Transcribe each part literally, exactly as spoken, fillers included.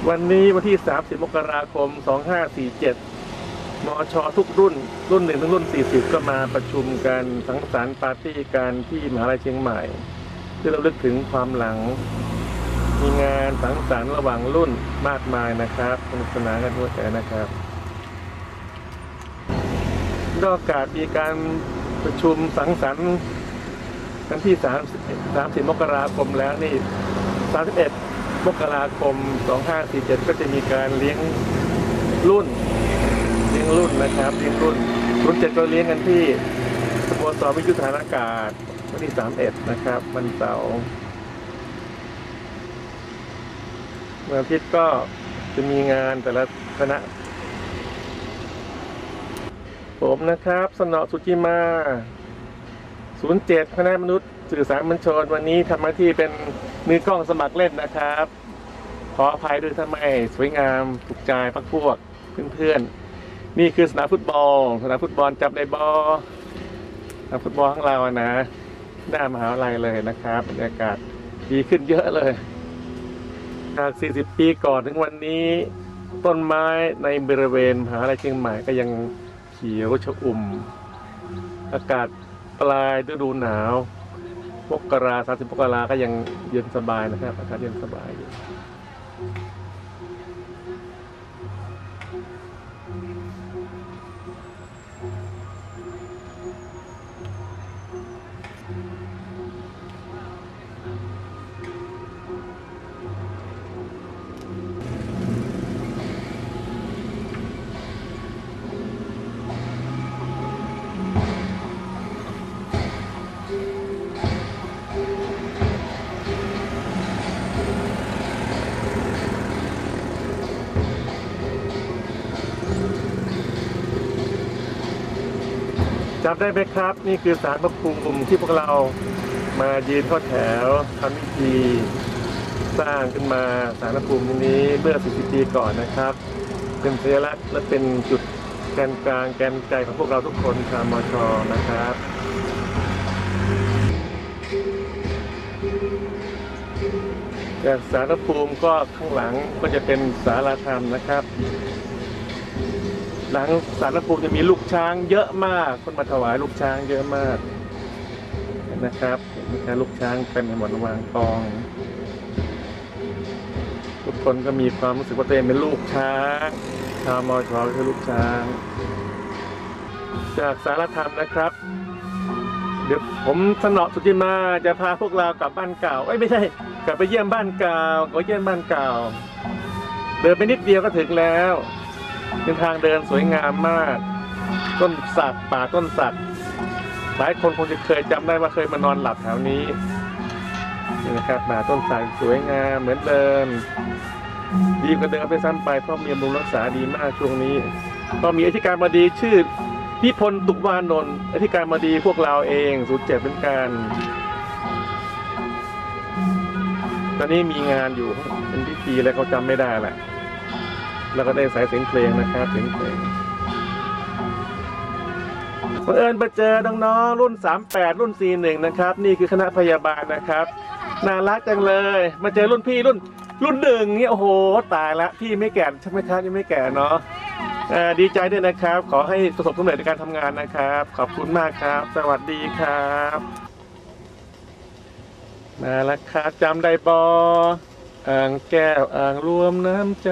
วันนี้วันที่สามสิบมกราคมสองห้าสี่เจ็ดมชทุกรุ่นรุ่นหนึ่งถึงรุ่นสี่สิบก็มาประชุมกันสังสรรค์ปาร์ตี้กันที่มหาลัยเชียงใหม่เพื่อระลึกถึงความหลังมีงานสังสรรค์ระหว่างรุ่นมากมายนะครับสนุกสนานกันทั่วใจนะครับนอกจากมีการประชุมสังสรรค์วันที่สามสิบมกราคมแล้วนี่สามสิบเอ็ดมกราคมสองห้าสี่เจ็ดก็จะมีการเลี้ยงรุ่นเลี้ยงรุ่นนะครับเลี้ยงรุ่นรุ่นเจ็ดก็เลี้ยงกันที่สโมสรวิทยุทหารอากาศวันที่สามสิบเอ็ดนะครับวันเสาร์วันอาทิตย์ก็จะมีงานแต่ละคณะผมนะครับสนอสุจิมาศูนย์เจ็ดคณะมนุษย์สื่อสารมวลชนวันนี้ทำหน้าที่เป็นมือกล้องสมัครเล่นนะครับขออภัยด้วยถ้าไม่สวยงามถูกใจพักพวกเพื่อนๆนี่คือสนามฟุตบอลสนามฟุตบอลจับในบอลสนามฟุตบอลของเรานะหน้ามหาวิทยาลัยเลยนะครับบรรยากาศดีขึ้นเยอะเลยจากสี่สิบปีก่อนถึงวันนี้ต้นไม้ในบริเวณมหาวิทยาลัยเชียงใหม่ก็ยังเขียวชอุ่มอากาศปลายฤดูหนาวมกราสามสิบมกราก็ยังเย็นสบายนะครับอากาศเย็นสบายอยู่จำได้ไหมครับนี่คือศาลพระภูมิที่พวกเรามายืนทอดแถวทำพิธีสร้างขึ้นมาศาลพระภูมินี้เมื่อสี่สิบปีก่อนนะครับเป็นสัญลักษณ์และเป็นจุดแกนกลางแกนใจของพวกเราทุกคนชาวมช.นะครับจากศาลพระภูมิก็ข้างหลังก็จะเป็นศาลาธรรมนะครับหลังศาลพระภูมิจะมีลูกช้างเยอะมากคนมาถวายลูกช้างเยอะมากนะครับมีการลูกช้างเป็นหมดวางกองทุกคนก็มีความรู้สึกว่าตัวเองเป็นลูกช้างชาวมอชอคือลูกช้างจากสารธรรมนะครับเดี๋ยวผมสนอสุจิมาจะพาพวกเรากลับบ้านเก่าเอ้ยไม่ใช่กลับไปเยี่ยมบ้านเก่าก็เยี่ยมบ้านเก่าเดินไปนิดเดียวก็ถึงแล้วเป็นทางเดินสวยงามมากต้นสักป่าต้นสักหลายคนคงจะเคยจำได้ว่าเคยมานอนหลับแถวนี้นี่นะครับป่าต้นสักสวยงามเหมือนเดิมดีกว่าเดิมไปซ้ำไปเพราะมีบำรุงรักษาดีมากช่วงนี้ก็มีอธิการบดีชื่อพิพลตุกวานนท์อธิการบดีพวกเราเองศูนย์เจ็ดเป็นการตอนนี้มีงานอยู่เป็นพิธีอะไรเขาจำไม่ได้แหละแล้วก็ได้สายเสียงเพลงนะครับเสียงเพลงบังเอิญไปเจอน้องๆรุ่นสามสิบแปดรุ่นสี่สิบเอ็ดนะครับนี่คือคณะพยาบาลนะครับน่ารักจังเลยมาเจอรุ่นพี่รุ่นรุ่นหนึ่งเนี่ยโอ้โหตายละพี่ไม่แก่ใช่ไหมครับยังไม่แก่เนาะดีใจด้วยนะครับขอให้ประสบความสำเร็จในการทำงานนะครับขอบคุณมากครับสวัสดีครับน่ารักครับจำได้บออ่างแก้วอ่างรวมน้ำใจ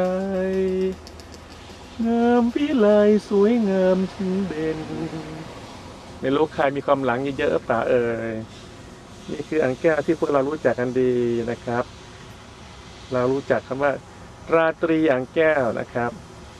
งามวิไลสวยงามถึงเด่นไม่รู้ใครมีความหลังเยอะๆป่าเอ่ยนี่คืออ่างแก้วที่พวกเรารู้จักกันดีนะครับเรารู้จักคำว่าราตรีอ่างแก้วนะครับ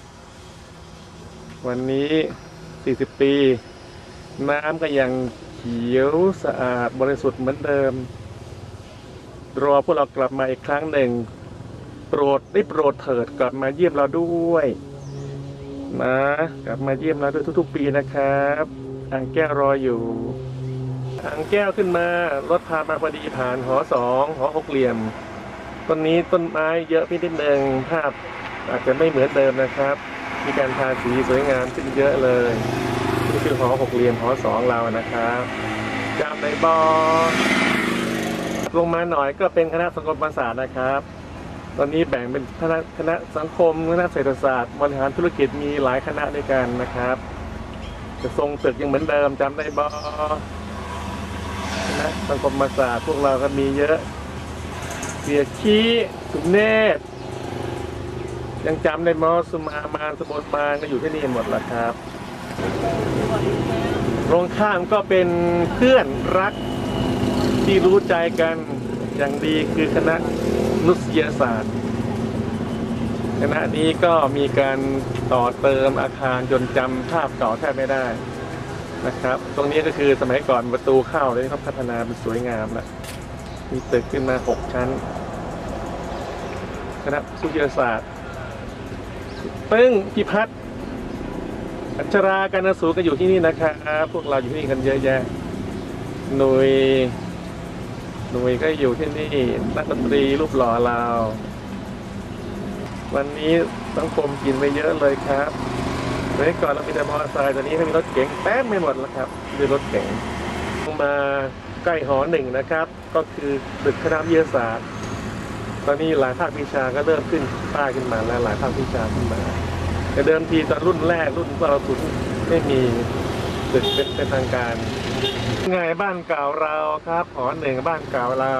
วันนี้สี่สิบปีน้ำก็ยังเขียวสะอาดบริสุทธิ์เหมือนเดิมรอพวกเรากลับมาอีกครั้งหนึ่งโปรดได้โปรดเถิดกลับมาเยี่ยมเราด้วยนะกลับมาเยี่ยมเราด้วยทุกๆปีนะครับอ่างแก้วรออยู่อ่างแก้วขึ้นมารถพามาพอดีผ่านหอสองหอหกเหลี่ยมต้นนี้ต้นไม้เยอะพี่นิดนึงภาพอาจจะไม่เหมือนเดิมนะครับมีการทาสีสวยงามขึ้นเยอะเลยนี่คือหอหกเหลี่ยมหอสองเรานะครับจำในบอลงมาหน่อยก็เป็นคณะสังคมศาสตร์นะครับตอนนี้แบ่งเป็นคณะคณะสังคมคณะเศรษฐศาสตร์บริหารธุรกิจมีหลายคณะด้วยกันนะครับจะทรงตึกยังเหมือนเดิมจำได้บ่คณะสังคมศาสตร์พวกเราก็มีเยอะเสียขี้สุเนศยังจำได้มอสุมามานสมบูรณ์มานก็อยู่ที่นี่หมดแล้วครับตรงข้ามก็เป็นเพื่อนรักที่รู้ใจกันอย่างดีคือคณะมนุษยศาสตร์คณะนี้ก็มีการต่อเติมอาคารจนจำภาพเก่าแทบไม่ได้นะครับตรงนี้ก็คือสมัยก่อนประตูเข้าเลยเขาพัฒนาเป็นสวยงามแล้วมีตึกขึ้นมาหกชั้นคณะมนุษยศาสตร์ปึ้งพิพัฒน์อัชราการนสูก็อยู่ที่นี่นะครับพวกเราอยู่ที่นี่กันเยอะแยะหน่วยหน่วยก็อยู่ที่นี่นักดนตรีรูปหล่อเราวันนี้สังคมกินไปเยอะเลยครับเมื่อก่อนเรามีแต่มอเตอร์ไซค์ตอนนี้ก็มีรถเก๋งแป๊บไม่หมดแล้วครับมีรถเก๋งมาใกล้หอหนึ่งนะครับก็คือตึกคณะวิทยาศาสตร์ตอนนี้หลายภาควิชาก็เริ่มขึ้นป้ายขึ้นมาแล้วหลายภาควิชาขึ้นมาแต่เดิมทีตอนรุ่นแรกรุ่นเราทุนไม่มีตึกเป็นทางการไงบ้านเก่าเราครับหอหนึ่งบ้านเก่าเรา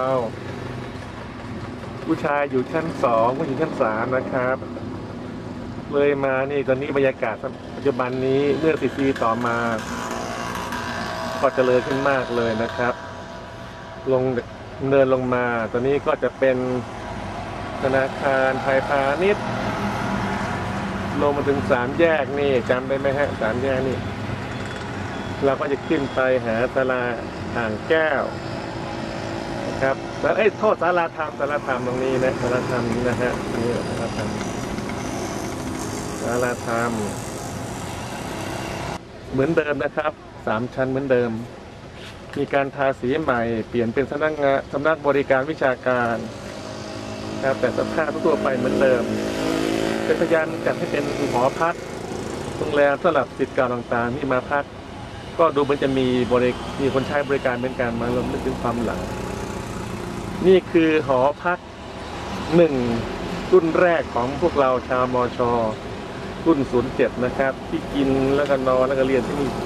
ผู้ชายอยู่ชั้นสองผู้หญิงชั้นสามนะครับเลยมานี่ตอนนี้บรรยากาศปัจจุบันนี้เมื่อสิบปีต่อมาก็เจริญขึ้นมากเลยนะครับลงเนินลงมาตอนนี้ก็จะเป็นธนาคารไทยพาณิชย์ลงมาถึงสามแยกนี่จำได้ไหมฮะสามแยกนี่เราก็จะขึ้นไปหาศาลาอ่างแก้วนะครับแล้วเอ้ยโทษศาลาธรรมศาลาธรรมตรงนี้นะศาลาธรรมนะฮะนี่ศาลาธรรมศาลาธรรมเหมือนเดิมนะครับสามชั้นเหมือนเดิมมีการทาสีใหม่เปลี่ยนเป็นสำนักงานสำนักบริการวิชาการครับแต่สภาพทั่วไปเหมือนเดิมเป็นพยายามจัดให้เป็นหอพักโรงแรมสำหรับศิษย์เก่าต่างๆที่มาพักก็ดูมันจะมีบริมีคนใช้บริการเป็นการมาลงนึกถึงความหลังนี่คือหอพักหนึ่งรุ่นแรกของพวกเราชาวมชรุ่นศูนย์เจ็ดนะครับที่กินแล้วก็นอนแล้วก็เรียนที่นี่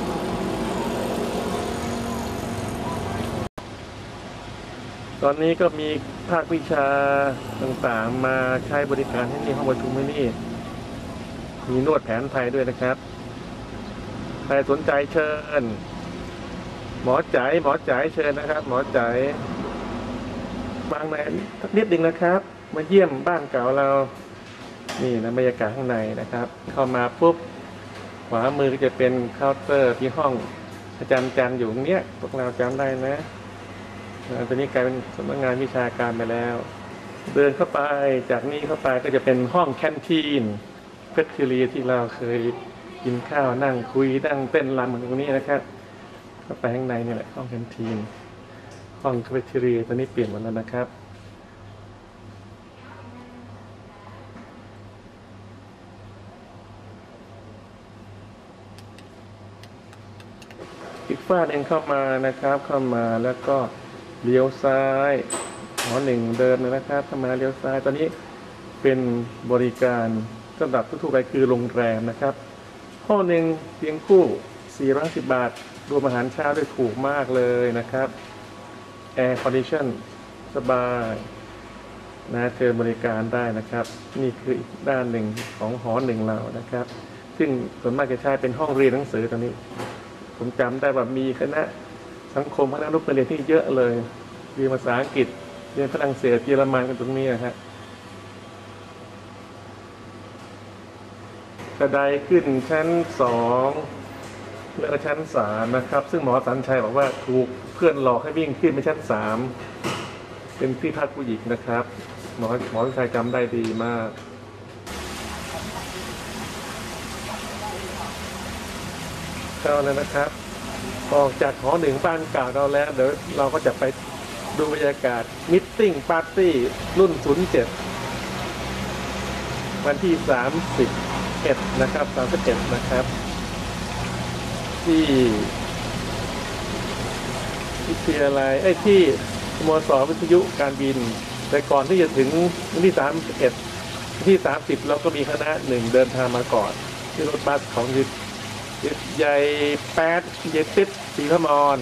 ตอนนี้ก็มีภาควิชาต่างๆมาใช้บริการที่นี่ห้องประชุมที่นี่มีนวดแผนไทยด้วยนะครับใครสนใจเชิญหมอจ๋ายหมอจ๋ายเชิญนะครับหมอจ๋ายบางแหนนิดนึงนะครับมาเยี่ยมบ้านเก่าเรานี่นะบรรยากาศข้างในนะครับเข้ามาปุ๊บขวามือก็จะเป็นเคาน์เตอร์ที่ห้องอาจารย์จันอยู่ตรงเนี้ยพวกเราจำได้นะตอนนี้กลายเป็นสำนักงานวิชาการไปแล้วเดินเข้าไปจากนี้เข้าไปก็จะเป็นห้องแคนทีนเพชรคีรีที่เราเคยกินข้าวนั่งคุยนั่งเต้นรำตรงนี้นะครับเข้าไปข้างในนี่แหละห้องแคนทีนห้องเพชรคีรีตอนนี้เปลี่ยนหมดแล้วนะครับอีกฝ้าเองเข้ามานะครับเข้ามาแล้วก็เลี้ยวซ้ายหอหนึ่งเดินนะครับเข้ามาเลี้ยวซ้ายตอนนี้เป็นบริการสำหรับทั่วไปคือโรงแรมนะครับห้องหนึ่งเตียงคู่สี่ร้อยสิบบาทรวมอาหารเช้าด้วยถูกมากเลยนะครับแอร์คอนดิชั่นสบายนะเจอบริการได้นะครับนี่คืออีกด้านหนึ่งของหอหนึ่งเรานะครับซึ่งส่วนมากจะใช้เป็นห้องเรียนหนังสือตอนนี้ผมจำได้ว่ามีคณะสังคมคณะรูปเรียนที่เยอะเลยเรียนภาษาอังกฤษเรียนฝรั่งเศสเยอรมันกันตรงนี้นะฮะกระไดขึ้นชั้นสองแล้วก็ชั้นสามนะครับซึ่งหมอสันชัยบอกว่าถูกเพื่อนหลอกให้วิ่งขึ้นไปชั้นสามเป็นที่พักผู้หญิงนะครับหมอหมอสันชัยจำได้ดีมากเข้าแล้วนะครับออกจากหอหนึ่งบ้านเก่าเราแล้วเดี๋ยวเราก็จะไปดูบรรยากาศมิทติ้งปาร์ตี้รุ่นศูนย์เจ็ดวันที่สามสิบเอ็ดนะครับสามสิบเอ็ดนะครับที่วิทยาลัยไอ้ที่สโมสรวิทยุการบินแต่ก่อนที่จะถึงวันที่สามสิบเอ็ดที่สามสิบเราก็มีคณะหนึ่งเดินทางมาก่อนที่รถบัสของยึดยึดใหญ่แปดยึดติดสีพมร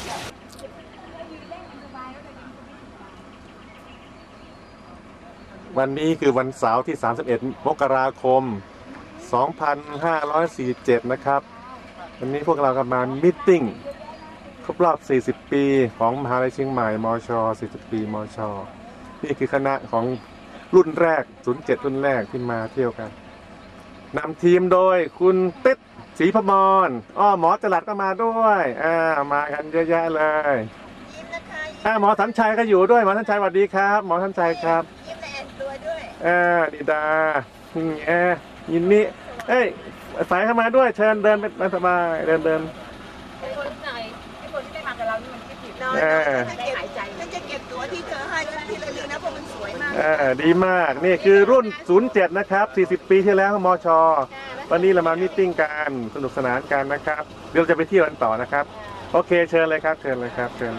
วันนี้คือวันเสาร์ที่สามสิบเอ็ดมกราคมสองพันห้าร้อยสี่สิบเจ็ดนะครับวันนี้พวกเรากำลังมามีตติ้งครบรอบสี่สิบปีของมหาวิทยาลัยเชียงใหม่มชสี่สิบปีมชนี่คือคณะของรุ่นแรกศูนย์เจ็ดรุ่นแรกที่มาเที่ยวกันนำทีมโดยคุณติ๊ดศรีพมรอ้อหมอจรัสก็มาด้วยอ่ามากันเยอะแยะเลยยิ้มนะคะอ่าหมอสัญชัยก็อยู่ด้วยหมอสัญชัยสวัสดีครับหมอสัญชัยครับยิ้มและแอนตัวด้วยอ่าดีดาแอยินนี่เอ้ยสายเข้ามาด้วยเชิญเดินไปสบายเดินเดินไอ้คนไหนไอ้คนที่ไม่มากับเรานี่มันคิดผิดน้อยได้หายใจฉันจะเก็บตัวที่เธอให้ที่ระลึกนะเพราะมันสวยมากอ่าดีมากนี่คือรุ่นศูนย์เจ็ดนะครับสี่สิบปีที่แล้วมชวันนี้เรามามีตติ้งกันสนุกสนานกันนะครับเดี๋ยวเราจะไปเที่ยวกันต่อนะครับโอเคเชิญเลยครับเชิญเลยครับเชิญ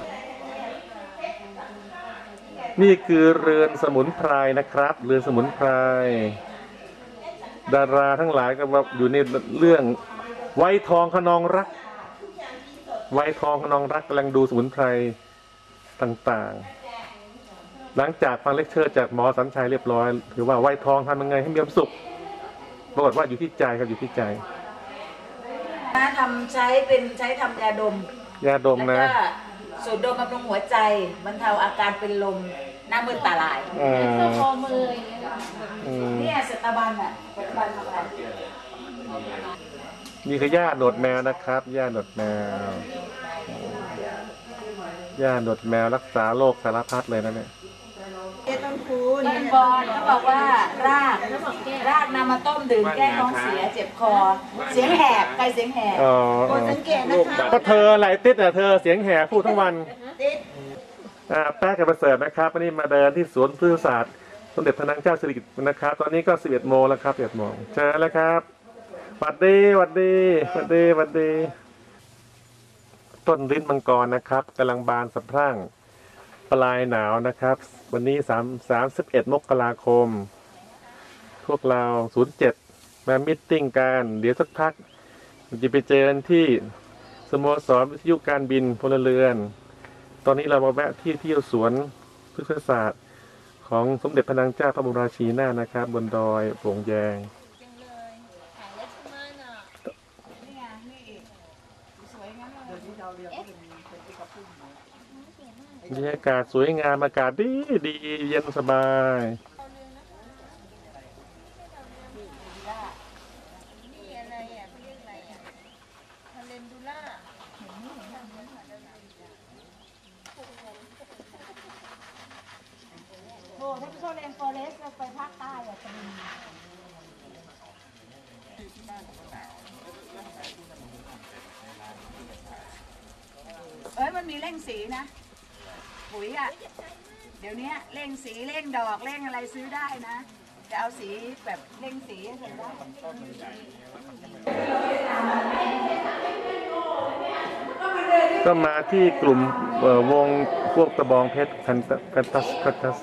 นี่คือเรือนสมุนไพรนะครับเรือนสมุนไพรดาราทั้งหลายก็มาอยู่ในเรื่องไวทองขนองรักไวทองขนองรักกำลังดูสมุนไพรต่างๆหลังจากฟังเลคเชอร์จากหมอสัญชัยเรียบร้อยถือว่าไวทองทำยังไงให้มีความสุขปรากฏว่าอยู่ที่ใจครับอยู่ที่ใจทำใช้เป็นใช้ทำยาดมยาดมนะสูดดมบำรุงหัวใจบรรเทาอาการเป็นลมหน้ามืดตาลายคอมือเนี่ยสตาบันอ่ะสตาบันทำอะไรนี่คือย่าหนวดแมวนะครับย่าหนวดแมวย่าหนวดแมวรักษาโรคสารพัดเลยนะเนี่ยต้นคูณต้นบอลเขาบอกว่ารากรากนำมาต้มดื่มแก้ท้องเสียเจ็บคอเสียงแหบใครเสียงแหบคนสังเกตนะคะก็เธอไหลติดอ่ะเธอเสียงแหบพูดทั้งวันอ่าแป๊กกับประเสริฐนะครับวันนี้มาเดินที่สวนพฤกษศาสตร์สมเด็จพระนางเจ้าสิริกิติ์นะครับตอนนี้ก็สิบเอ็ดโมงแล้วครับสิบเอ็ดโมงเชิญแล้วครับสวัสดีสวัสดีสวัสดีสวัสดีต้นลิ้นมังกรนะครับกำลังบานสะพรั่งปลายหนาวนะครับวันนี้สามสามสิบเอ็ดมกราคมพวกเราศูนย์เจ็ดมามิทติ้งกันเดี๋ยวสักพักจะไปเจอกันที่สโมสรวิทยุการบินพลเรือนตอนนี้เรามาแวะที่เที่ยวสวนพฤกษศาสตร์ของสมเด็จพระนางเจ้าพระบรมราชินีนาถนะครับบนดอยโป่งแยงบรรยากาศสวยงามอากาศดีดีเย็นสบายโอ้ถ้าไปโซเลนฟอเรสต์เราไปภาคใต้อะจะมีเอ้ยมันมีเร่งสีนะปุ๋ยอะเดี๋ยวนี้เร่งสีเร่งดอกเร่งอะไรซื้อได้นะจะเอาสีแบบเร่งสีให้ได้ก็มาที่กลุ่มวงพวกตะบองเพชรคันคันตัสคันตัส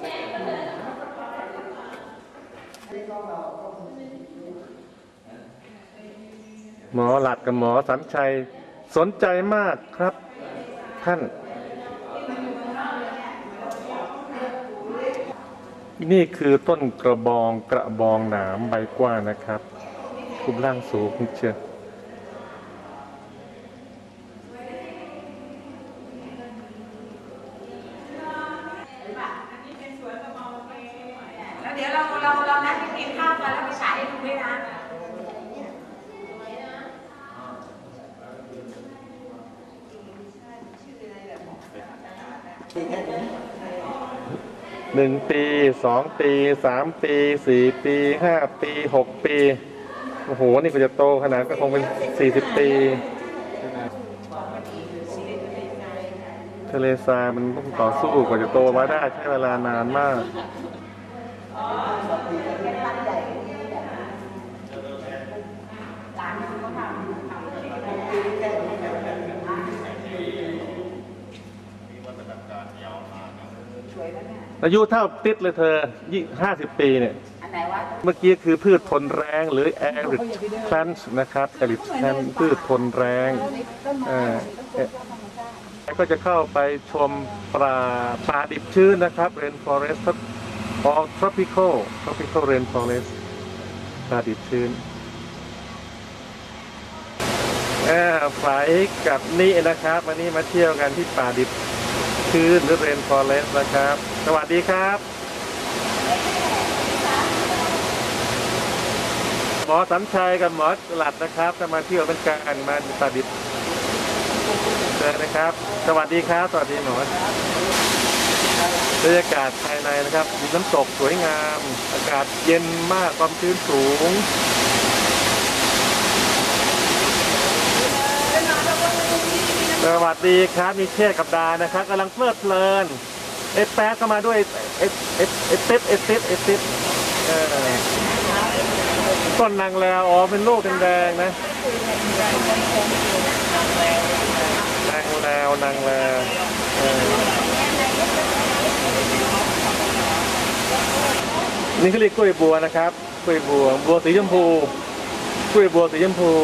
หมอหลัดกับหมอสัญชัยสนใจมากครับท่านนี่คือต้นกระบองกระบองหนามใบกว้างนะครับรูปร่างสูงเชียวแล้วเดี๋ยวเราเราเรานัดไปกินข้าวกันแล้วไปฉายให้ดูด้วยนะหนึ่งปีสองปีสามปีสี่ปีห้าปีหกปีโอ้โหนี่ก็จะโตขนาดก็คงเป็นสี่สิบปีทะเลทรายมันต้องต่อสู้กว่าจะโตมาได้ใช้เวลานานมากสวยแล้วเนี่ยอายุเท่าติดเลยเธอยี่ห้าสิบปีเนี่ยอันไหนวะเมื่อกี้คือพืชทนแรงหรือแอริดแพลนต์นะครับแอริดแพลนต์พืชทนแรงอ่าก็จะเข้าไปชมป่าป่าดิบชื้นนะครับ Rain Forest or Tropical Tropical Rain Forest ป่าดิบชื้นอ่าฝายกับนี่นะครับวันนี้มาเที่ยวกันที่ป่าดิบชื้นหรือ Rain Forest นะครับ สวัสดีครับหมอสัญชัยกับหมอสลัดนะครับจะมาเที่ยวเป็นการมาป่าดิบเชิญนะครับสวัสดีครับสวัสดีหมอบรรยากาศภายในนะครับมีน้ำตกสวยงามอากาศเย็นมากความชื้นสูงสวัสดีครับมีเชษกับดานะครับกำลังเพลิดเพลินเอฟแป๊กเข้ามาด้วยเอฟเอฟเอฟเอฟเอฟเอฟเอฟเอฟเออต้นนางแล้วอ๋อเป็นลูกแดงๆนะนางแล้วนางแล้วเออนี่เขาเรียกกล้วยบัวนะครับกล้วยบัวบัวสีชมพูกล้วยบัวสีชมพู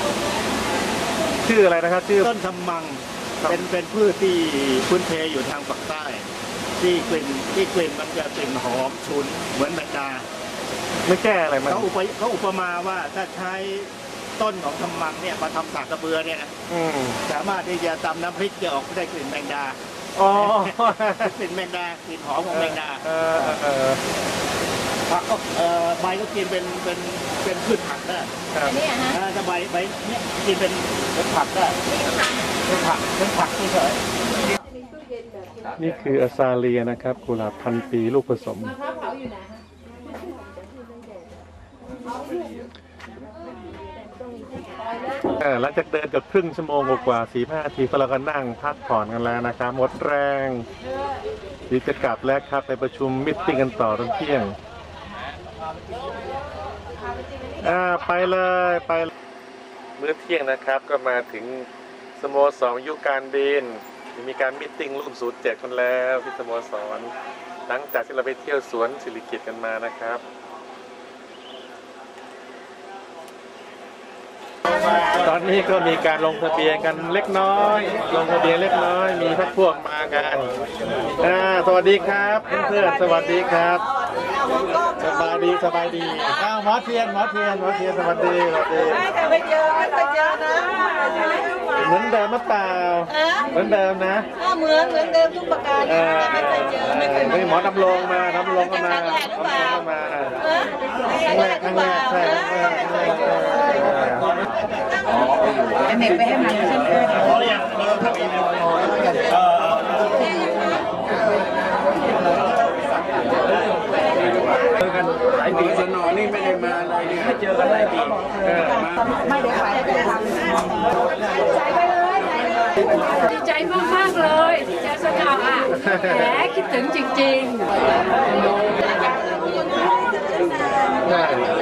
ชื่ออะไรนะครับชื่อต้นทำมังเป็นเป็นพืชที่พื้นเพอยู่ทางปากใต้ที่กลิ่นที่กลิ่นมันจะกลิ่นหอมฉุนเหมือนแมงดาไม่แก้อะไรมันเขาอุปเขาอุปมาว่าถ้าใช้ต้นของทำมังเนี่ยมาทำสากกระเบือเนี่ยนะอืมสามารถที่จะตำน้ำพริกจะออกได้กลิ่นแมงดาอ๋อกลิ่นแมงดากลิ่นหอมของแมงดาเออเออเออผักก็เอ่อใบก็กินเป็นเป็นเป็นพืชผักได้ครับอ่าถ้าใบใบเนี่ยกินเป็นเป็นผักได้เป็นผักเป็นผักเฉยนี่คืออาซาเลียนะครับกุหลาบพันปีลูกผสมเออหลังจากเดินกับครึ่งชั่วโมงกว่าสี่ห้านาทีก็เราก็นั่งพักผ่อนกันแล้วนะครับหมดแรงที่จะกลับแล้วครับไปประชุมมิตติ้งกันต่อตอนเที่ยงอ่าไปเลยไปมื้อเที่ยงนะครับก็มาถึงสโมสรยุการบินมีการมิทติ้งรุ่นศูนย์เจ็ดคนแล้วที่สโมสรหลังจากที่เราไปเที่ยวสวนศิริกิติ์กันมานะครับตอนนี้ก็มีการลงทะเบียนกันเล็กน้อยลงทะเบียนเล็กน้อยมีพรรคพวกมากันอ่าสวัสดีครับเพื่อนๆสวัสดีครับสบายดีสบายดีอ้าวหมอเทียนหมอเทียนหมอเทียนสวัสดีสวัสดีไม่เคยไปเจอไม่เคยเจอนะเหมือนเดิมหรือเปล่าเหมือนเดิมนะก็เหมือนเหมือนเดิมทุกประการนะแต่ไม่เคยเจอไม่เคยนี่หมอดำรงมาดำรงก็มาดำรงก็มาครั้งแรกครั้งแรกใช่ครั้งแรกครั้งแรกเน็ตไปให้มันขึ้นเลยๆเขาเรียกเออถ้ามีเออเจอกันหลายปีสนอนี่ไม่ได้มาเลยเนี่ยไม่เจอกันหลายปีไม่ได้ไปไม่ได้ทำดีใจมากๆเลยที่เจอสนออ่ะแหมคิดถึงจริงๆได้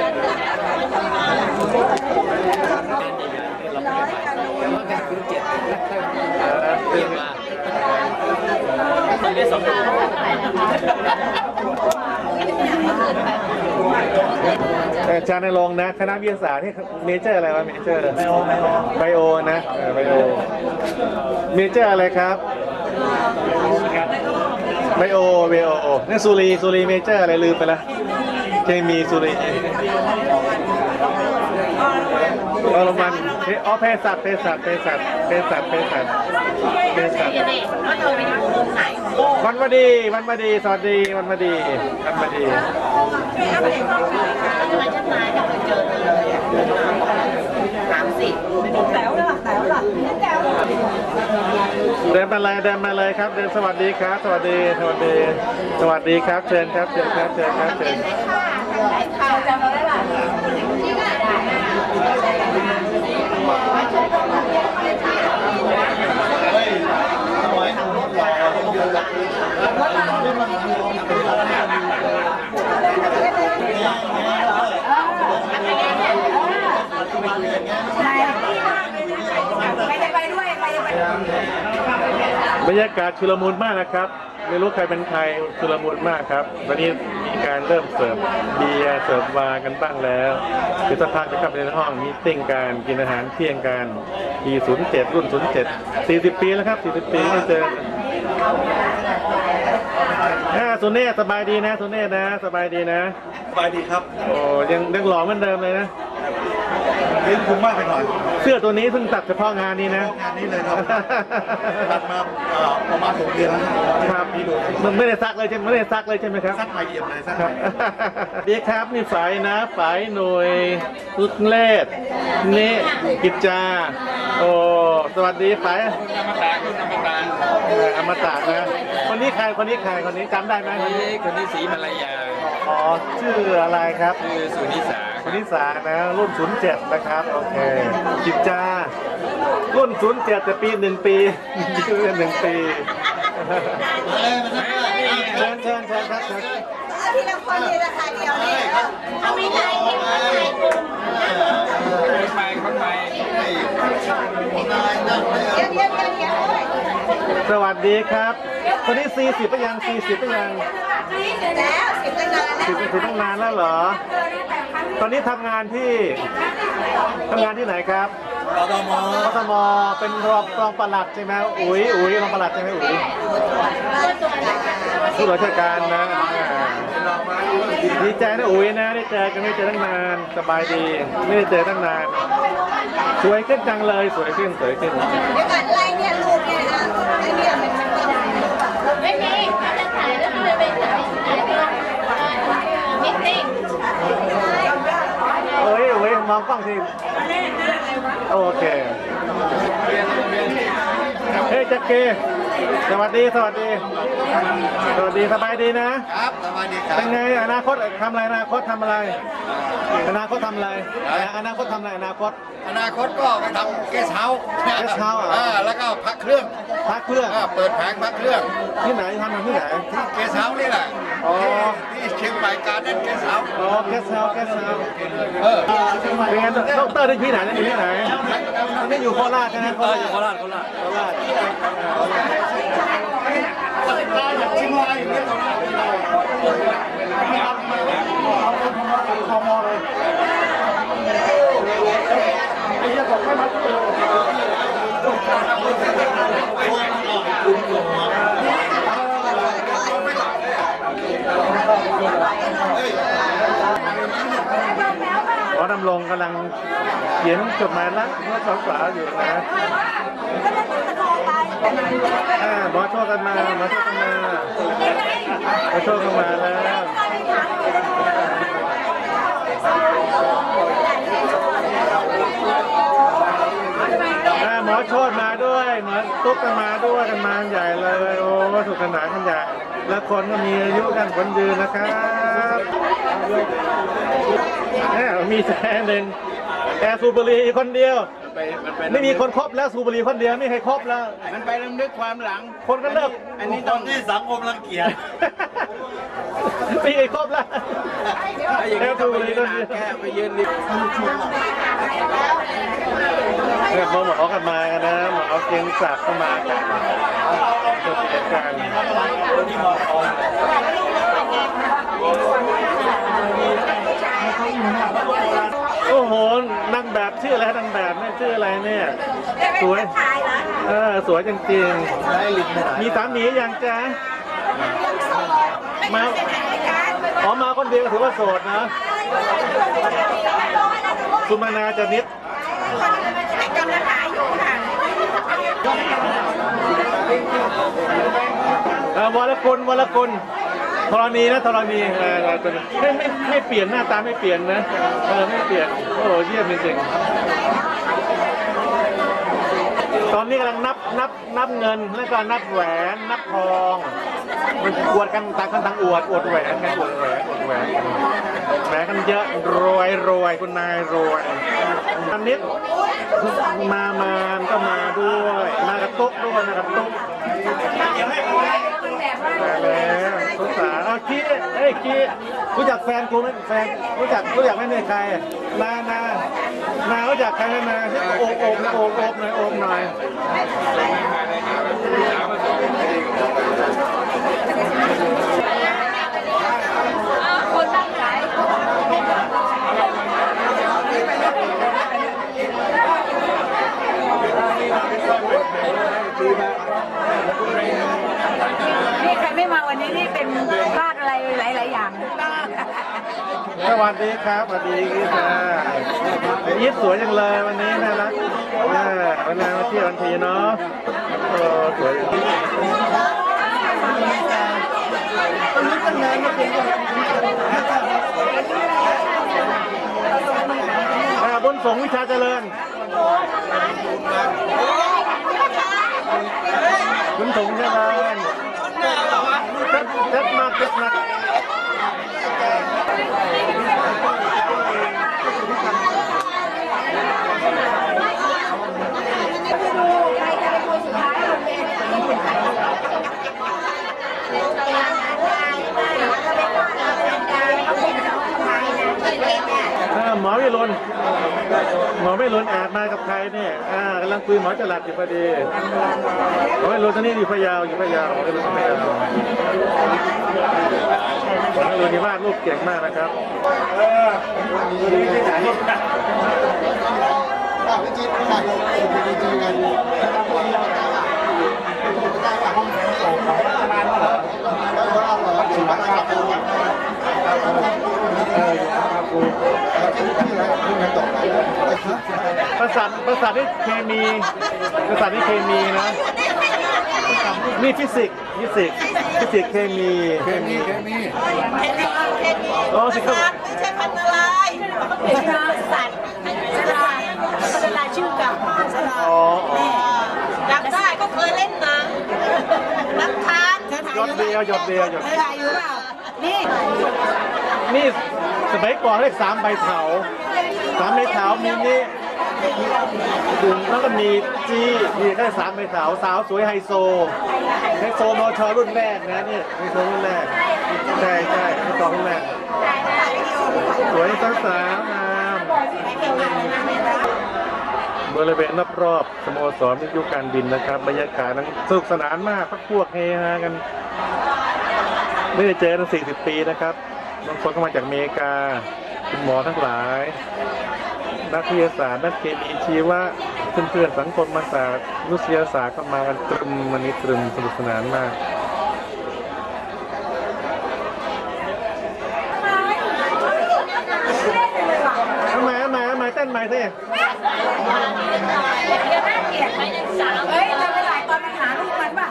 อาจารย์ในโรงนะคณะวิทยาศาสตร์ที่เมเจอร์อะไรวะเมเจอร์ไบโอไบโอนะไบโอเมเจอร์อะไรครับไบโอไบโอนี่สุรีสุรีเมเจอร์อะไรลืมไปละเคมีสุรีเอาลงมันอ๋อเภสัชเภสัชเภสัชเภสัชเภสัชเภสัชวันมาดีวันมาดีสวัสดีวันมาดีวันมาดีเดินมาเลยเดินมาเลยครับเดินสวัสดีครับสวัสดีสวัสดีสวัสดีครับเชิญครับเชิญครับเชิญครับเชิญไม่ได้ไปด้วยไปไปบรรยากาศชุลมุนมากนะครับไม่รู้ใครเป็นใครชุลมุนมากครับตอนนี้มีการเริ่มเสิร์ฟเบียร์เสิร์ฟวายกันบ้างแล้วเดี๋ยวสักพักจะเข้าไปในห้องมีติ้งการกินอาหารเที่ยงกันปีศูนย์เจ็ดรุ่นศูนย์เจ็ดสี่สิบปีแล้วครับสี่สิบปีไม่เจออ่าสุเนศสบายดีนะสุเนศนะสบายดีนะสบายดีครับโอ้ยังยังหล่อเหมือนเดิมเลยนะเล่นคุ้มมากไปหน่อยเสื้อตัวนี้เพิ่งตัดเฉพาะงานนี้นะงานนี้เลยครับตัดมาประมาณหกเดือนแล้วครับมันไม่ได้ซักเลยใช่ไหมไม่ได้ซักเลยใช่ไหมครับซักมาเยี่ยมเลยซักดีครับนี่ฝ่ายนะฝ่ายหน่วยลุดเล่นี่กิจจาโอ้สวัสดีฝ่ายอมตะคุณอมตะอมตะนะคนนี้ใครคนนี้ใครคนนี้จำได้ไหมคนนี้คนนี้ศรีมารยาอ๋อชื่ออะไรครับชื่อสุนิสาสุนิสานะรุ่นศูนย์เจ็ดนะครับโอเคกิจจารุ่นศูนย์เจ็ดแต่ปีหนึ่งปีชื่อหนึ่งปีเชิญเชิญเชิญครับเชิญเอาทีละคนทีละใครเดียวเลยเอาไม่ได้คนไปคนไปเดี๋ยวเดี๋ยวเดี๋ยวเดี๋ยวสวัสดีครับคนนี้สี่สิบไปยังสี่สิบไปยังแล้วสิบตั้งนานแล้วสิบสิบตั้งนานแล้วเหรอตอนนี้ทำงานที่ทำงานที่ไหนครับกทมกทมเป็นรองรองปลัดใช่ไหมอุ๋ยอุ๋ยรองปลัดใช่ไหมอุ๋ยผู้ราชการนะดีใจนะอุ๋ยนะได้เจอกันไม่เจอตั้งนานสบายดีไม่ได้เจอตั้งนานสวยขึ้นจังเลยสวยขึ้นสวยขึ้นเดี๋ยวก่อนไล่เนี่ยลูกเนี่ยนะไอ้เนี่ยมันมันไม่มีเขาจะถ่ายแล้วเขาเลยไปถ่ายมิตติ้งเอ้ยเอ้ยมองกล้องทีโอเคเฮ้ยจักรีสวัสดีสวัสดีสวัสดีสบายดีนะครับสบายดีครับเป็นไงอนาคตทำอะไรอนาคตทำอะไรอนาคตทำอะไรอนาคตทำอะไรอนาคตอนาคตก็ไปทำเกสเฮาส์เกสเฮาส์อ่าแล้วก็พักเครื่องพักเครื่องเปิดแผงพักเครื่องที่ไหนทำที่ไหนที่เกสเฮาส์นี่แหละอ๋อที่เชียงใหม่การเล่นเกสเฮาส์อ๋อเกสเฮาส์เกสเฮาส์เออเป็นไงดอกเตอร์ที่ไหนอยู่ที่ไหนนี่อยู่โคราชใช่ไหมโคราชอยู่โคราชโคราชโคราชอย่างชิมอะไรอย่างนี้ตรงนั้นคอมอเลยไอ้เหี้ยบอกไม่มาเจอหมอดำรงกำลังเขียนจดหมายรักเมื่อสาวๆอยู่นะหมอโชคกันมาหมอโชคกันมาหมอโชคกันมาแล้วหมอโชคมาด้วยหมอตุ๊กกันมาด้วยกันมาใหญ่เลยโอ้สุขสนานกันใหญ่และคนก็มีอายุกันคนยืนนะครับเนี่ยมีแค่หนึ่งแอร์สูบบุหรี่คนเดียวไม่มีคนครบแล้วสูบบุหรี่คนเดียวไม่ใครครบแล้วมันไปนึกความหลังคนก็เลิกอันนี้ตอนที่สังคมรังเกียจไม่ใครครบแล้วแอร์สูบบุหรี่คนเดียวแค่ไปยืนริมเนี่ยหมอกันมากันนะหมอเกียงศักดิ์เข้ามากันตัวเกียรติการโอ้โหนางแบบชื่ออะไรนางแบบนี่ชื่ออะไรเนี่ยสวยเออสวยจริงๆมีสามียังจ๊ะมาอ๋อมาคนเดียวถือว่าโสดนะสุมานาจนิดกำลังหาอยู่ค่ะวรกุลวรกุลธรณีนะธรณีไม่ไม่ไม่เปลี่ยนหน้าตาไม่เปลี่ยนนะเออไม่เปลี่ยนโอ้เยี่ยมจริงๆตอนนี้กำลังนับนับนับเงินแล้วก็นับแหวนนับทองมันอวดกันต่างคนต่างอวดอวดแหวนกันอวดแหวนอวดแหวนแหวนกันเยอะรวยรวยคุณนายรวยอันนี้มามาก็มาด้วยมากระตุกด้วยมากระตุกมาแล้วสงสารเอากี้เอ้ยกี้รู้จักแฟนกูไหมแฟนรู้จักรู้จักไหมเนี่ยใครนานานาก็จากใครนาโอบโอบโอบโอบหน่อยโอบหน่อยคนตั้งใจนี่ใครไม่มาวันนี้นี่เป็นพลาดอะไรหลายๆอย่างสวัสดีครับสวัสดีค่ะยิ้มสวยจังเลยวันนี้น่ารักวันนี้มาเที่ยววันทีเนาะโอ้สวยบนสงวิชาเจริญบนสงเจริญเจ็ดเจ็ดมากเจ็ดมากหมอวิรุณหมอวิรุณอาจมากับใครเนี่ยอ่ากำลังคุยหมอจรัสอยู่พอดีหมอวิรุณตอนนี้อยู่พะเยาอยู่พะเยาหมอวิรุณพะเยาหมอวิรุณนี่วาดรูปเก่งมากนะครับประสาทประสาทนี่เคมีประสาทนี่เคมีนะนี่ฟิสิกส์ฟิสิกส์ฟิสิกส์เคมีเคมีเคมีอ๋อสิครับไม่ใช่พันธุ์อะไรเป็นสัตว์สลาสลาชื่อกับสลาจำได้ก็เคยเล่นหนังนักทานหยดเดียวหยดเดียวหยดเคยถ่ายอยู่เปล่านี่นี่สมัยก่อนเรียกสามใบเถาสามใบเถามีนี่ถึงแล้วก็มีจีมีแค่สามใบเถาสาวสวยไฮโซไฮโซโนชอรุ่นแรกนะนี่ไฮโซรุ่นแรกใช่ใช่ไฮโซรุ่นแรกสวยสาวสาวงามบริเวณรอบๆสโมสรวิทยุการบินนะครับบรรยากาศนั้นสนุกสนานมากพักพวกเฮฮากันไม่ได้เจอกันสี่สิบปีนะครับบางคนก็มาจากอเมริกาคุณหมอทั้งหลายนักวิทยาศาสตร์นักเคมีชีวะเพื่อนๆสังคมศาสตร์มนุษยศาสตร์ก็มากันตรึมมันนี้ตรึมสนุกสนานมากทำไมทำไมทำไมเต้นใหม่สิเฮ้ยเราไปถ่ายตอนมันหาลูกมันป่ะ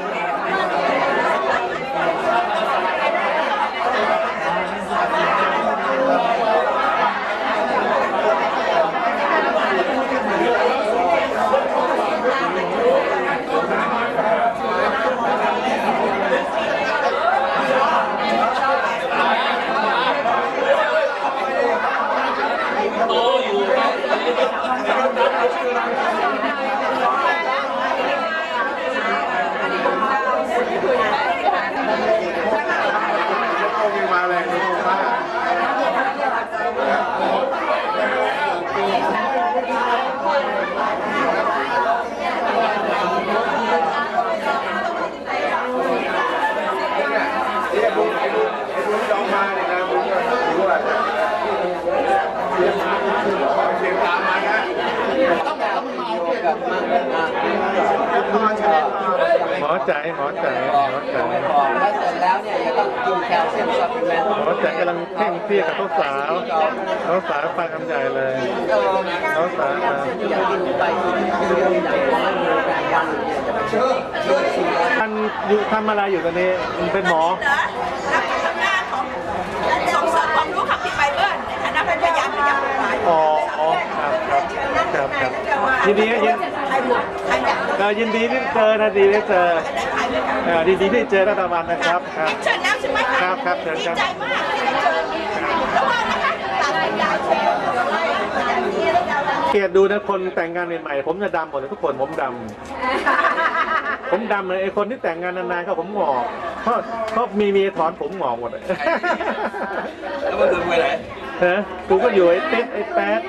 หมอใจหมอใจหมอใจแล้วเสร็จแล้วเนี่ยยังต้องกินแคลเซียมซัพพลีเมนต์หมอใจกำลังเพ่งเครียดกับสาวสาวสาวฟังคำใหญ่เลยสาวสาวมาที่อยากกินไปกินเยอะอย่างน้อยมีแต่ยังท่านอยู่ทำอะไรอยู่ตอนนี้เป็นหมอทำงานของส่งเสริมความรู้ขับพี่ไบเบิลในฐานะเป็นพยานพยานกฎหมายอ๋อครับครับครับครับยินดียินยินดีที่เจอนะดีที่เจอดีดีที่เจอรัฐบาลนะครับครับเชิญแล้วใช่ไหมคะครับครับเชิญดีครับใจมากที่ได้เจอระวังนะคะตัดยาเชลเกียรติดูนะคนแต่งงานใหม่ๆผมจะดำหมดเลยทุกคนผมดำผมดำเลยไอ้คนที่แต่งงานนานๆเขาผมหงอกเพราะเพราะมีเมียถอนผมหงอกหมดเลยแล้วมันคือไปไหนฮะกูก็อยู่ไอ้ติ๊ดไอ้แป๊ด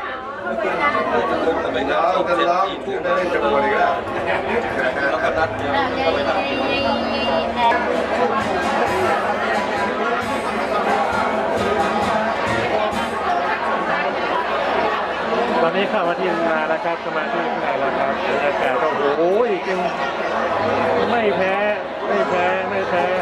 ตอนนี้เข้ามาที่นานะครับเข้ามาที่ข้างในแล้วครับบรรยากาศก็โอ้โหจริงไม่แพ้ไม่แพ้ไม่แพ้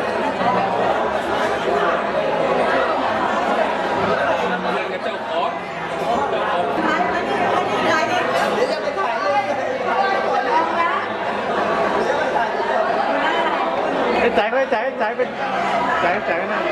ไอ้จ่ายก็ไอ้จ่ายไอ้จ่ายเป็นจ่ายจ่ายกันนะ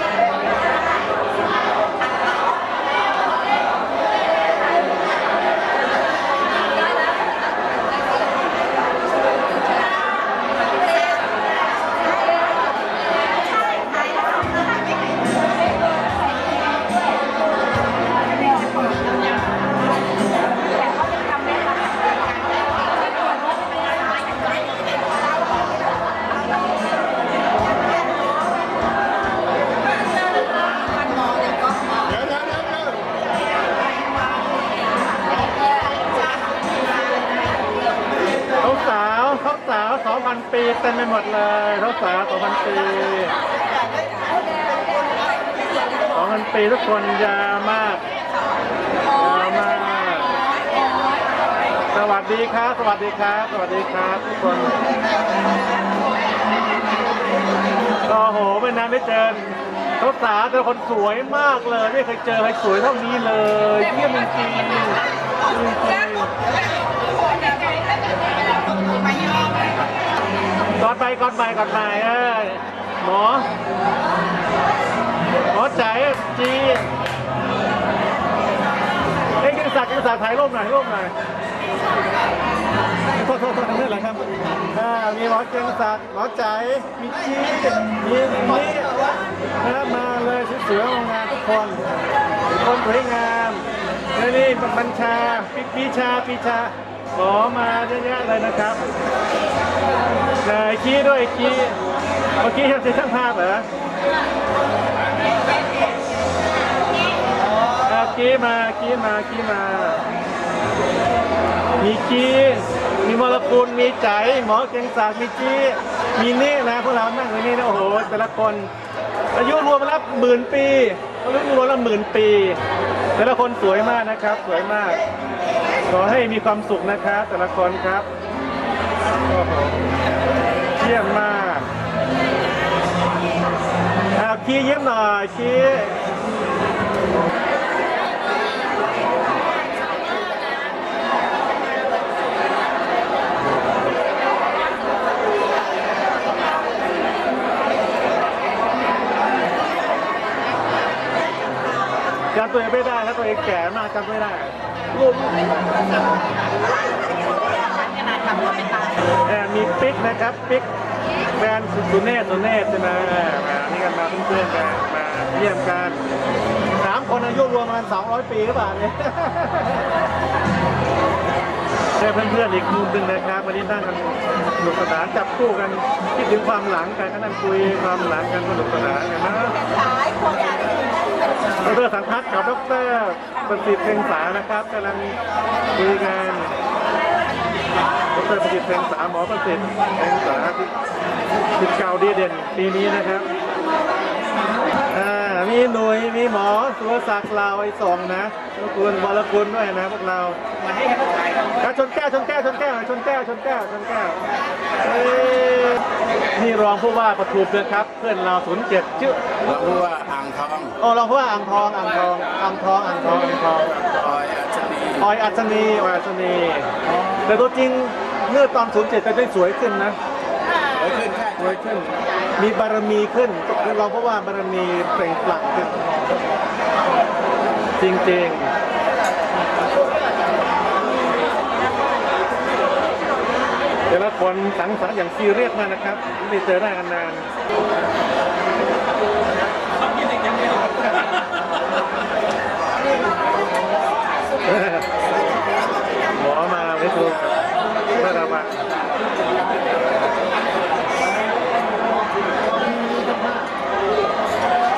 สองพันปีเต็มไปหมดเลยเขาสาวสองพันปีสองพันปีทุกคนยาวมากยาวมากสวัสดีครับสวัสดีครับสวัสดีครับทุกคนโอ้โหไม่นานได้เจอเขาสาวเป็นคนสวยมากเลยไม่เคยเจอใครสวยเท่านี้เลยเยี่ยมจริงๆก่อนไปก่อนไปก่อนไปเอ้ยหมอหมอจ่ายจีเอ้ยกินสักกินสักถ่ายรูปหน่อยรูปหน่อยโทษโทษโทษทำได้ไรครับอ่ามีหมอเกียงศักดิ์หมอจ่ายมีจีมีนี่นะมาเลยสวยๆงานทุกคนคนสวยงามแล้วนี่บัญชาปีชาปีชาหมอมาเยอะแยะเลยนะครับนายกี้ด้วยกี้เมื่อกี้ทำเสร็จช่างภาพเหรอกี้มากี้มากี้มามีกี้มีมรกุลมีใจหมอเกียงศักดิ์มีกี้มีนี่นะพวกเรานั่งอยู่นี่นะโอ้โหแต่ละคนอายุรวมแล้วหมื่นปีอายุรวมแล้วหมื่นปีแต่ละคนสวยมากนะครับสวยมากขอให้มีความสุขนะครับแต่ละคนครับโอ้โหเยี่ยมมากเอาขี้เยี่ยมหน่อยขี้จำตัวเองไม่ได้แล้วตัวเองแก่มากจำไม่ได้รูปมีปิ๊กนะครับปิ๊กแบรนด์สุเนศสุเนศใช่ไหมมานี่กันมาเพื่อนๆกันมาเยี่ยมกันสามคนอายุรวมประมาณสองร้อยปีหรือเปล่าเนี่ยเพื่อนๆอีกมุมหนึ่งนะครับวันนี้นั่งกันสนุกสนานจับคู่กันคิดถึงความหลังกันก็นั่งคุยความหลังกันสนุกสนานกันนะดร.สังทัศน์กับดร.ประสิทธิ์เพ็งษานะครับกำลังคุยกันดร.ประสิทธิ์เพ็งษาหมอประสิทธิ์เพ็งษาสิทธิ์เก่าดีเด่นปีนี้นะครับมีหนุ่ยมีหมอสุรศักดิ์เราไอ้สองนะทุกคนวรกุลด้วยนะพวกเรามาให้เขาถ่ายกันชนแก้วชนแก้วชนแก้วชนแก้วชนแก้วชนแก้วนี่รองผู้ว่าปทุมนะครับเพื่อนเราศูนย์เจ็ดชื่อรองผู้ว่าอ่างทองโอ้รองผู้ว่าอ่างทองอ่างทองอ่างทองอ่างทองอ่างทองออยอัศนีออยอัศนีออยอัศนีแต่ตัวจริงเมื่อตอนศูนย์เจ็ดจะได้สวยขึ้นนะสวยขึ้นแค่สวยขึ้นมีบารมีขึ้นเราเพราะว่าบารมีเปล่งปลั่งขึ้นจริงๆแต่ละคนสังสรรค์อย่างซีเรียสมากนะครับไม่เจอหน้ากันนานหมอมาไม่ถูกเมื่อเรามา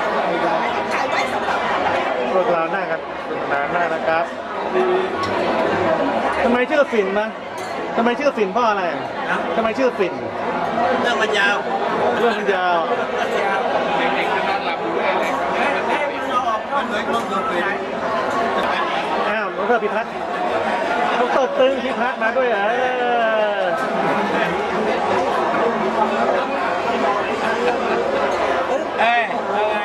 พวกเราหน้ากันนานมากนะครับชื่อฝิ่นนะทำไมชื่อฝิ่นเพราะอะไรทำไมชื่อฝิ่นเรื่องมันยาวเรื่องมันยาวมันเหมือนคนตัวเป็นอ้าวดรพิพัฒน์ดรตึงพิพัฒน์มาด้วยเหรอเอ้ย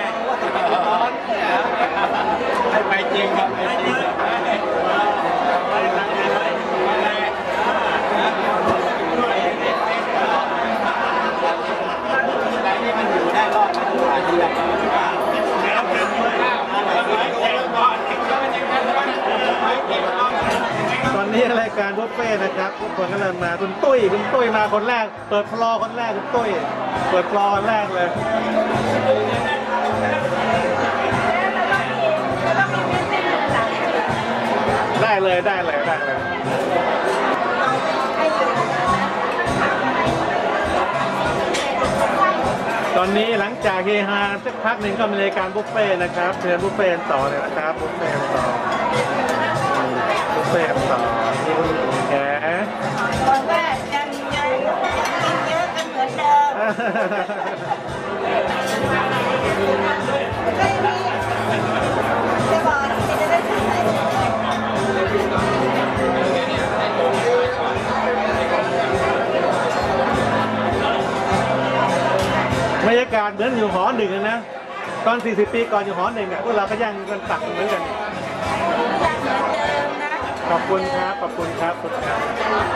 ไปจริงครับไปจริงตอนนี้รายการบุฟเฟ่นะครับทุกคนกำลังมาคุณตุ้ยคุณตุ้ยมาคนแรกเปิดฟลอร์คนแรกคุณตุ้ยเปิดฟลอร์คนแรกเลยได้เลยได้เลยได้เลยตอนนี้หลังจากเฮฮาสักพักหนึ่งก็มีรายการบุฟเฟ่นะครับเชิญบุฟเฟ่ต่อเลยนะครับบุฟเฟ่ต่อบุฟเฟ่ต่อนี่คุณแกบอกว่ายังยังกินเยอะกันเหมือนเดิมไม่มีจะบอกที่จะได้ทำอะไรบรรยากาศเหมือนอยู่หอหนึ่งนะตอนสี่สิบปีก่อนอยู่หอหนึ่งอ่ะพวกเราก็ยังกันตักเหมือนกันขอบคุณครับขอบคุณครับขอบคุณครับ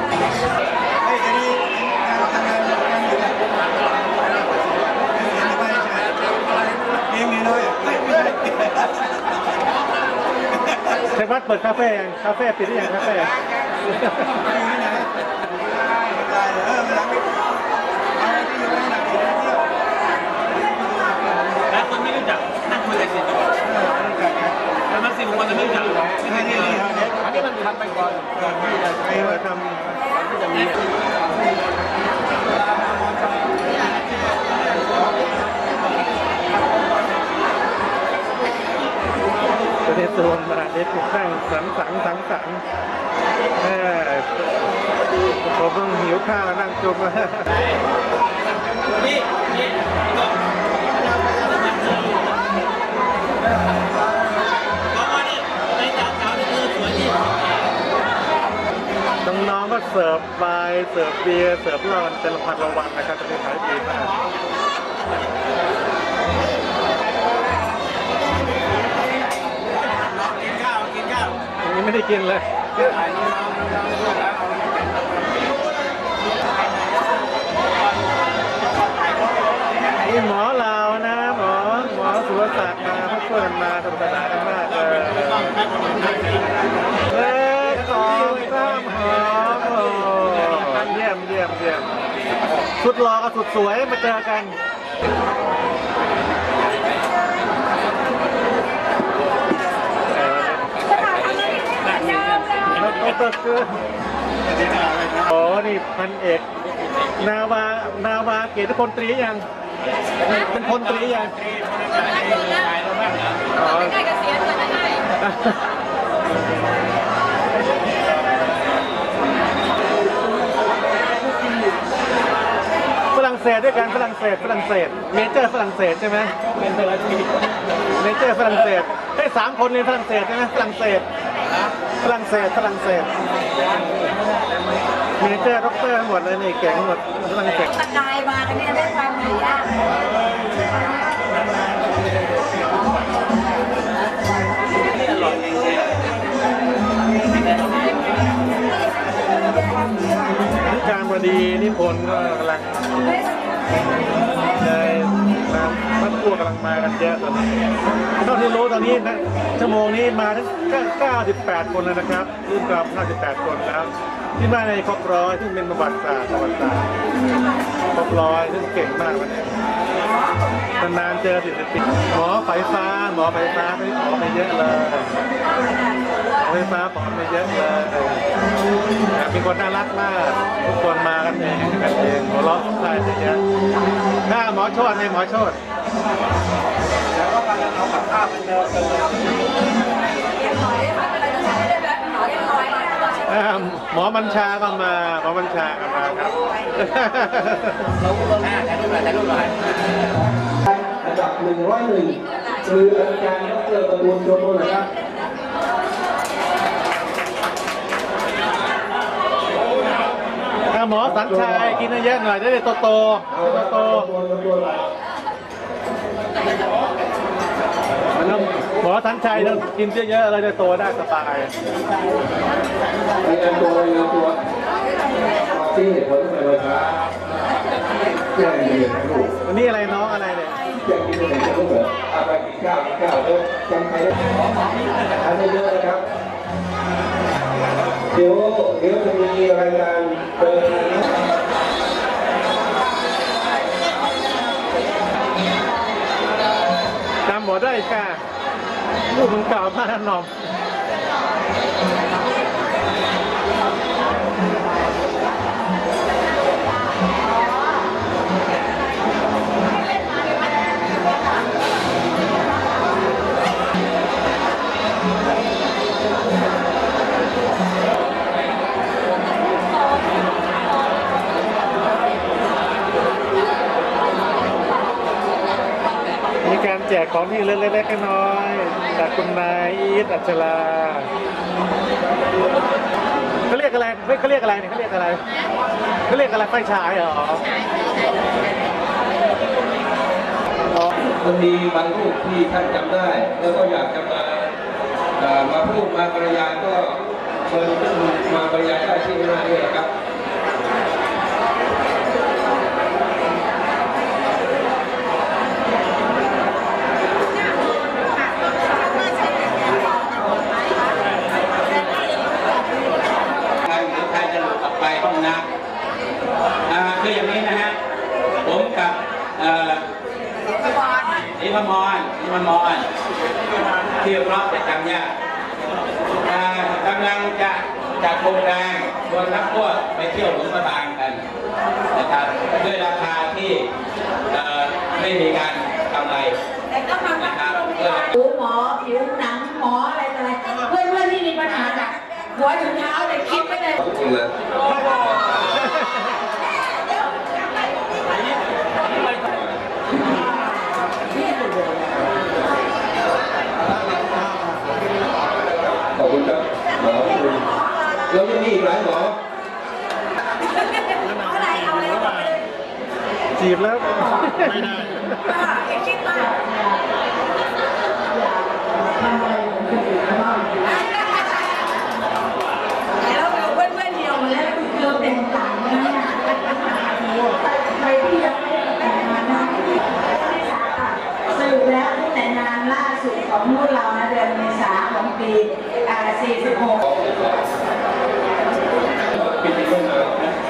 เทวัดเปิดคาเฟ่ยังคาเฟ่ปิดหรือยังคาเฟ่แล้วคนไม่รู้จักนั่งคุยกันสิแล้วมันสิบคนจะไม่รู้จักอันนี้มันทำไปก่อนก่อนที่จะไปมาทำที่จะมีประเทศโซนมาเด็กนั่งสังสรรค์สังสรรค์ผมต้องหิวข้าวนั่งจุ่มน้องๆก็เสิร์ฟไวน์เสิร์ฟเบียร์เสิร์ฟเหล้าแต่ละพันละวันนะครับจะเป็นขายดีมากกินข้าวกินข้าวอันนี้ไม่ได้กินเลยนี่หมอเรานะหมอหมอสุรศักดิ์มาเขาช่วยกันมาสนุกสนานกันมากเลยเล็กสองสามหอมเยี่ยมเยี่ยมเยี่ยมสุดหล่อกับสุดสวยมาเจอกันโอ้นี่พันเอกนาวานาวาเกียรติพลตรียังเป็นพลตรียังอ๋อใกล้เกษียณจะให้ฝรั่งเศสด้วยกันฝรั่งเศสฝรั่งเศสเมเจอร์ฝรั่งเศสใช่ไหมเป็นตัวทีเมเจอร์ฝรั่งเศสได้สามคนเรียนฝรั่งเศสใช่ไหมฝรั่งเศสฝรั่งเศสฝรั่งเศสเมเจอร์ด็อกเตอร์ทั้งหมดเลยนี่เก่งทั้งหมดฝรั่งเศสตะกายมากันเนี่ยได้ความหายากการบดีนิพนธ์ก็กำลังเลยมาพักพวกกำลังมากันเยอะตอนนี้เท่าที่รู้ตอนนี้นะชั่วโมงนี้มาทั้งเก้าสิบแปดคนแล้วนะครับรุ่นรอบเก้าสิบแปดคนแล้วที่มาในครบร้อยที่เป็นประวัติศาสตร์ประวัติศาสตร์ครบร้อยซึ่งเก่งมากวันนี้นานๆเจอสิสิหมอไฟฟ้าหมอไฟฟ้าไปขอไปเยอะเลยหมอไฟฟ้าขอไปเยอะเลยมีคนน่ารักมากทุกคนมากันเองกันเองหัวเราะได้เยอะหน้าหมอโชติในหมอโชติแล้วก็มาเอากับข้าวเป็นเดิมเลยหมอบัญชาก็มาหมอบัญชาก็มาครับอันดับหนึ่งร้อยหนึ่งคืออาจารย์ดรประมูลโยมนะครับหมอสัญชัยกินเยอะๆหน่อยได้เลยโตโตโตหมอสัญชัยต้องกินเยอะๆเราจะโตได้สบายรายงานตัวรายงานตัวที่เหตุผลทำไมมาช้าแจ้งเรียนลูกวันนี้อะไรน้องอะไรเนี่ยแจ้งกินอะไรกันลูกเหรออาไปกินข้าวกินข้าวแล้วจำใครได้ทานเยอะๆนะครับเดี๋ยวเดี๋ยวจะมีรายงานเปิดจำหมดได้ค่ะลูกมันเก่ามากหนอมมีการแจกของที่เล็กๆน้อยๆจากคุณนายอีทอัชราเขาเรียกอะไรเขาเรียกอะไรเนี่ยเขาเรียกอะไรเขาเรียกอะไรไฟฉายเหรอมันมีบางรูปที่ท่านจำได้แล้วก็อยากจะมามาพูดมาบรรยายก็เชิญขึ้นมาบรรยายได้ที่หน้าด้วยนะครับนะคืออย่างนี้นะฮะผมกับนิพมรนิพมรที่เพราะแต่จำยากกำลังจะจัดโครงการชวนนักโทษไปเที่ยวหลวงพระบางกันนะครับด้วยราคาที่ไม่มีการกำไรนะครับผิวหมอผิวหนังหมออะไรอะไรเพื่อนเพื่อนที่มีปัญหาจากหัวถึงเท้าเลยคิดไม่ได้ขอบคุณครับหมอคุณแล้วยังมีอีกหลายหมอจีบแล้วไม่ได้คิดมากแล้วเพื่อนเพื่อนเดียวมาแล้วเกือบเป็นต่างนะใครที่ยังไม่ได้แต่งงานนะสรุปแล้วแต่งงานล่าสุดของพวกเรานะเดือนเมษาของปีสี่สิบหกปิดที่ไหน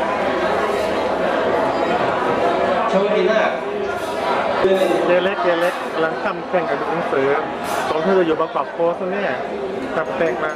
โชว์ดีหน้าเจเล็กเจเล็กกำลังทำแข่งกับหนังสือตอนที่เราอยู่ประกอบโพสต์เนี่ยทำแข่งมาก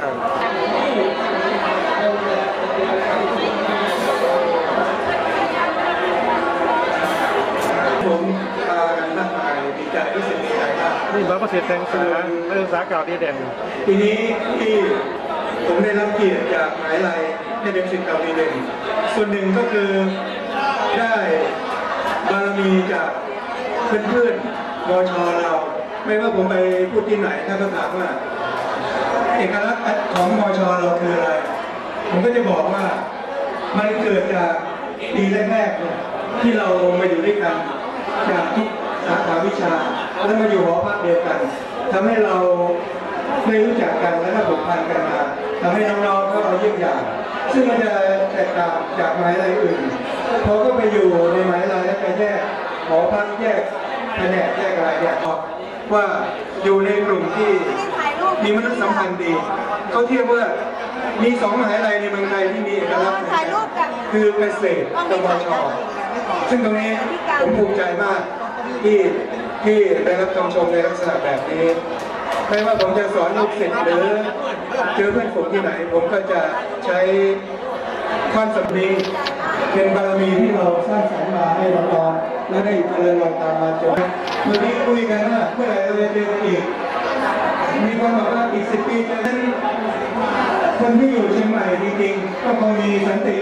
ผมพากันนั่งไปดีใจที่สุดดีใจมากนี่บัตรประสิทธิ์แทงเสือนักศึกษาเก่าดีเด่นปีนี้ที่ผมได้รับเกียรติจากหมหาวิทยาลัยให้เป็นศิษย์เก่าดีเด่นส่วนหนึ่งก็คือได้บารมีจากเพื่อนๆมช.เราไม่ว่าผมไปพูดที่ไหนถ้าเขาถามว่าเอกลักษณ์ของมช.เราคืออะไรผมก็จะบอกว่ามันเกิดจากปีแรกๆที่เรามาอยู่ด้วยกันจากทุกสาขาวิชาแล้วมาอยู่หอพักเดียวกันทำให้เราได้รู้จักกันและก็ผูกพันกันมาทำให้น้องๆเขาเอาเยี่ยมอย่างซึ่งมันจะแตกต่างจากมหาวิทยาลัยอื่นพอก็ไปอยู่ในมหาวิทยาลัยแล้วไปแยกหอพักแยกแผนกแยกอะไรเนี่ยว่าอยู่ในกลุ่มที่มีมนุษยสัมพันธ์ดีเขาเทียบว่ามีสองมหาวิทยาลัยในเมืองไทยที่มีเอกลักษณ์คือเกษตรกับมช.ซึ่งตรงนี้ผมภูมิใจมากที่ที่ได้รับคำชมในลักษณะแบบนี้ไม่ว่าผมจะสอนลูกศิษย์หรือเจอเพื่อนผมที่ไหนผมก็จะใช้ความสำนีเป็นบารมีที่เราสร้างสรรค์มาให้น้องๆและได้เจริญรอยตามมาจนเมื่อกี้คุยกันว่าเมื่อไหร่เราจะเจอกันอีกมีคนบอกว่าอีกสิบปีจะได้คนที่อยู่เชียงใหม่จริงๆก็คงมีสันติ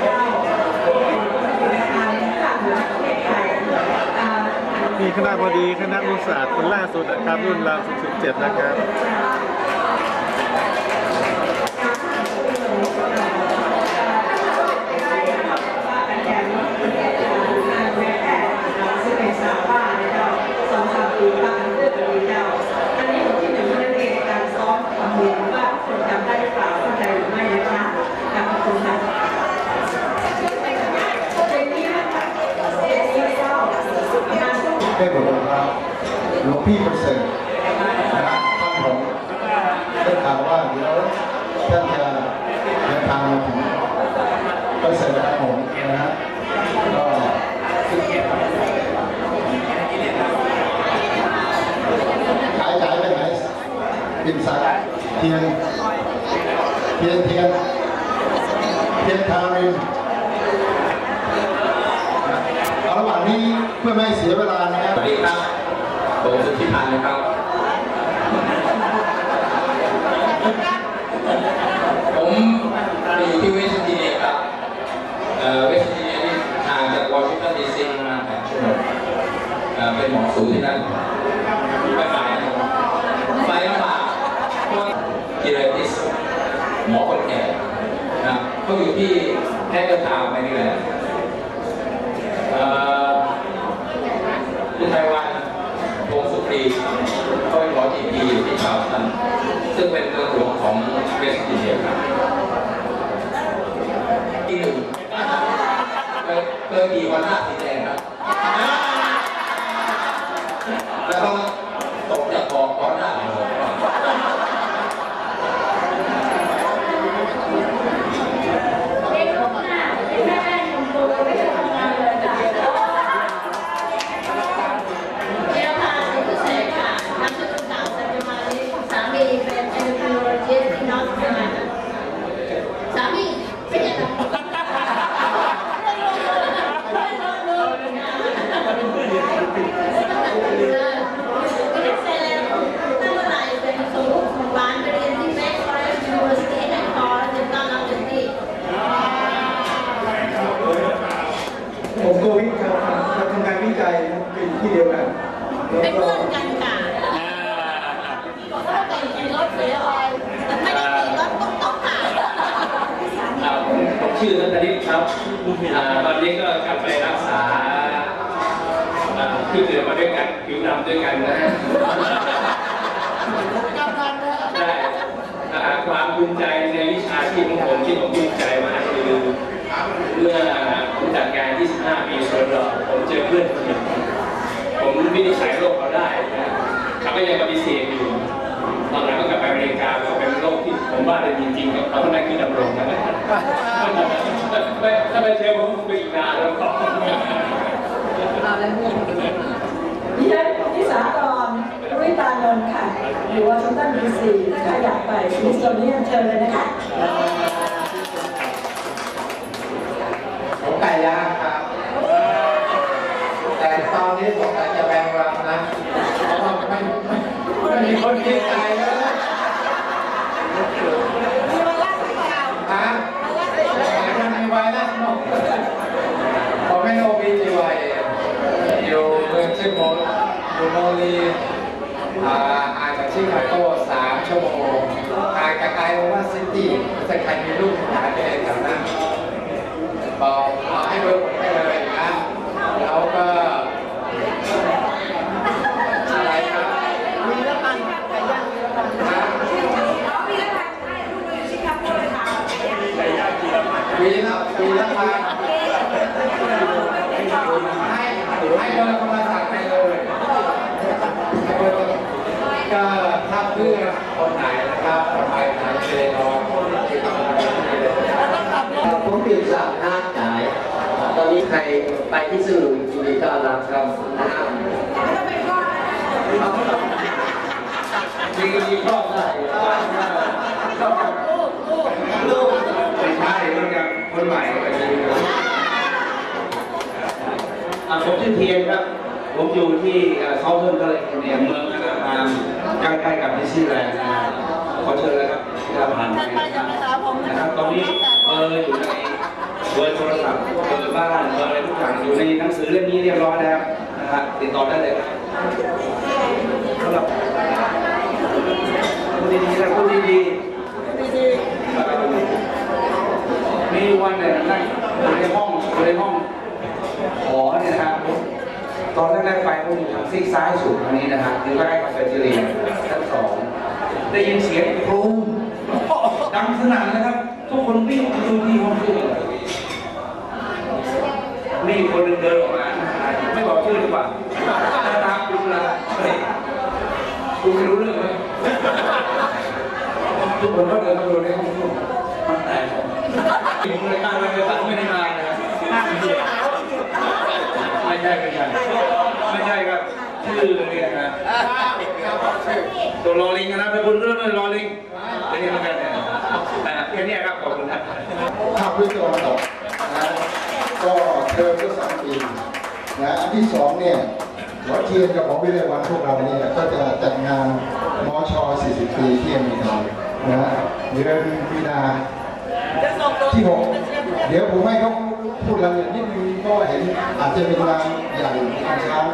มีคณะบดีคณะอุตสาหคนล่าสุดนะครับรุ่นราวศูนย์จุดเจ็ดนะครับได้บทลงครับหลวงพี่ประเสริฐนะครับท่านผมได้ข่าวว่าเดี๋ยวท่านจะเดินทางมาถึงประเสริฐครับผมนะฮะก็ขายขายไปไหนปิ่นสักเทียนเทียนเทียนเทียนทารินระหว่างนี้เพื่อไม่ให้เสียเวลานะครับสวัสดีครับผมสุทธิพันธ์นะครับ ผมอยู่ที่เวสต์เวอร์จิเนียครับเอ่อเวสต์เวอร์จิเนียนี่ห่างจากวอชิงตันดีซีประมาณแปดชั่วโมงเอ่อเป็นหมอสูที่นั่นไปไปไปลำบากเพราะจิเรติสหมอคนแก่นะเขาอยู่ที่แฮกเกอร์ทาวน์ไปนี่แหละคุณไทยวันวงสุขีเขาเป็นหมอจีพีอยู่ที่ชาวตันซึ่งเป็นเมืองหลวงของเวสต์เวอร์จิเนียครับที่หนึ่งเคยมีวันหน้าสีแดงครับแล้วก็ตกจากคอก้อนหน้าเลยผมโควิดครับเราทำงานวิจัยเป็นที่เดียวกันเป็นเพื่อนกันค่ะถ้าแต่งขี่รถเสียออยแต่ไม่ได้ขี่รถต้องต้องหาผมชื่อนัทนิชครับตอนนี้ก็กลับไปรักษาที่เกิดมาด้วยกันผิวดำด้วยกันนะฮะได้ความภูมิใจในวิชาชีพของผมที่ผมภูมิใจมากคือเมื่อผมจัดงานยี่สิบห้าปีสวนหล่อผมเจอเพื่อนคนหนึ่งผมวินิจฉัยโรคเขาได้นะเขาก็ยังปฏิเสธอยู่ตอนนั้นก็กลับไปอเมริกาก็เป็นโรคที่ผมว่าเป็นจริงๆเขาต้องได้ที่ดำรงนะถ้าไม่เจอผมคงไปอีกนานแล้วก็ดิฉันนิสากรรุ่ยตานนท์ค่ะอยู่วอชิงตันดีซีถ้าใครอยากไปมิสโซเนียนเชิญเลยนะคะผมไก่ย่างครับแต่ตอนนี้ผมอาจจะแบ่งรับนะเพราะว่าไม่ไม่มีคนกินไก่แล้วนะฮะมันมีไว้นะผมไม่โนบีจีไวอยู่เมืองชิโมอยู่โมลีห่างจากชิคาโกสามชั่วโมงห่างจากไอโอวาซิตี้ถ้าใครมีลูกหาไปแถวนั้นบอกให้เบอร์ผมได้เลยนะแล้วก็อะไรครับมีละพันไก่ย่างมีละพันมีละพันใช่ลูกอยู่ชิคาโกเลยค่ะไก่ย่างมีละพันมีละมีละพันให้ให้เบอร์โทรศัพท์ไปเลยก็ถ้าเพื่อนคนไหนนะครับไปไหนเจอน้องผมเปลี่ยนจากหน้าจ่ายตอนนี้ใครไปที่สื่อยินดีต้อนรับครับนะครับจริงจริงชอบได้ชอบลูกลูกลูกไม่ใช่เรื่องกับคนใหม่ก็เป็นผมชื่อเทียนครับผมอยู่ที่เซาเทิร์นแคลิฟอร์เนียเมืองนะครับใกล้ๆกับดิสนีย์แลนด์ขอเชิญเลยครับาผ่านนะครับตอนนี้เบอร์อยู่ในเบอร์โทรศัพท์เบอร์บ้านเบอร์อะไรทุกอย่างอยู่ในหนังสือเล่มนี้เรียบร้อยแล้วนะครับติดต่อได้เลยสำหรับพูดดีๆนะพูดดีๆมีวันหนึ่งนั่งอยู่ในห้องอยู่ในห้องหอเนี่ยนะครับตอนแรกๆไปผมอยู่ทางซีกซ้ายสุดอันนี้นะครับอยู่ใกล้กับเฟรนช์เรียนชั้นสองได้ยินเสียงโครมดังสนั่นนะครับทุกคนวิ่งมาดูที่ห้องชื่อมีคนหนึ่งเดินออกมาไม่บอกชื่อหรือเปล่าตามดูแลคุณไม่รู้เรื่องไหมทุกคนก็เดินมาดูในห้องชื่อมันแตกผมเลยตั้งไว้เลยตั้งไม่ได้มานะครับไม่ใช่ไม่ใช่ไม่ใช่ครับชื่อเนี่ยนะตัวรอลิงนะไปบนเรื่องเลยรอลิงแค่นี้แล้วกันเนี่ยแค่นี้ครับขอบคุณครับภาพพื้นตะวันตกนะก็เทอมก็สามปีนะอันที่สองเนี่ยหัวเทียนกับของวิเลยวันพวกเราเนี่ยก็จะจัดงานมชสี่สิบปีที่อเมริกานะเดือนมีนาที่หกเดี๋ยวผมให้เขาพูดรายละเอียดนิดนึงก็เห็นอาจจะเป็นงานใหญ่งานช้าง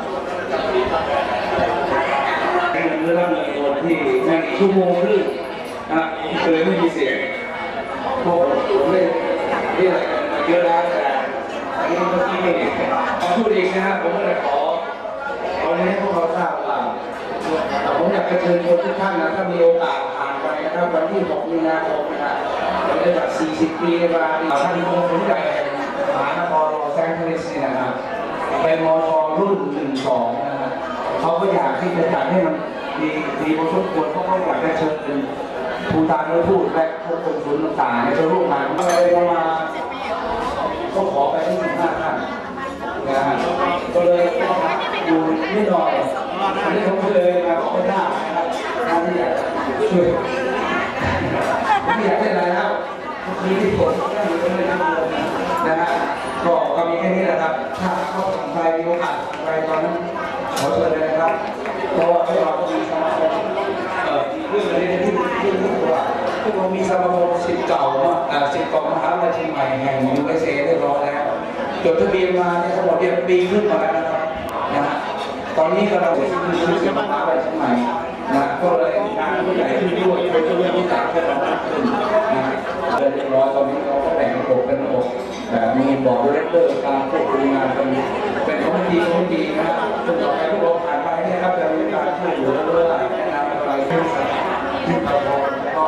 เมื่อรับเงินตัวที่ในชั่วโมงครึ่งนะเลยไม่มีเสียงพวกผมเล่นเรียกอะไรกันเยอะแล้วแต่อันนี้เมื่อกี้นี่ขอพูดอีกนะครับผมก็เลยขอเอาให้พวกเราทราบว่าผมอยากจะเชิญชวนทุกท่านนะถ้ามีโอกาสผ่านไปนะครับวันที่หกมีนาคมนะครับเราได้จัดสี่สิบปีในวันท่านผู้สนใจมหานครลอสแองเจลิสเนี่ยนะครับเป็นมชรุ่นหนึ่งสองนะครับเขาก็อยากที่จะจัดให้มันดีดีพอสมควรเพราะเขาอยากจะเชิญเป็นผู้ตาโดยพูดและพวกคนศูนย์ต่างๆในจะร่วมงานเมื่อไรประมาณก็ขอไปที่สิบห้าท่านนะฮะก็เลยอยู่นิดหน่อยอันนี้ผมเลยมาขอหน้านะครับท่านที่อยากช่วยไม่อยากได้อะไรแล้วมีที่ผลก็อยู่ตรงนี้นะฮะก็ก็มีแค่นี้แหละครับถ้าเขาใครมีโอกาสใครตอนนั้นขอเชิญเลยนะครับเพราะว่าเรามีสมาคมเอ่อเรื่องอะไรที่ที่ที่ว่าพวกเรามีสมาคมศิษย์เก่าอ่าศิษย์เก่ามหาวิทยาลัยเชียงใหม่แห่ง ยู เอส เอ เรียบร้อยแล้วจดทะเบียนมาเนี่ยทั้งหมดเนี่ยปีขึ้นมาแล้วนะครับนะฮะตอนนี้กำลังจะซื้อซื้อศิษย์มหาวิทยาลัยเชียงใหม่นะก็เลยงานผู้ใหญ่ขึ้นด้วยโดยเฉพาะที่ต่างประเทศมากขึ้นนะเรียบร้อยตอนนี้เราก็แบ่งระบบเป็นระบบมีบอร์ดดีเรคเตอร์การควบคุมงานเป็นเป็นของดีของดีนะจนต่อไปพวกเราผ่านไปเนี่ยครับจะมีการช่วยเหลือเรื่อยๆแนะนำอะไรที่ที่เราพอก็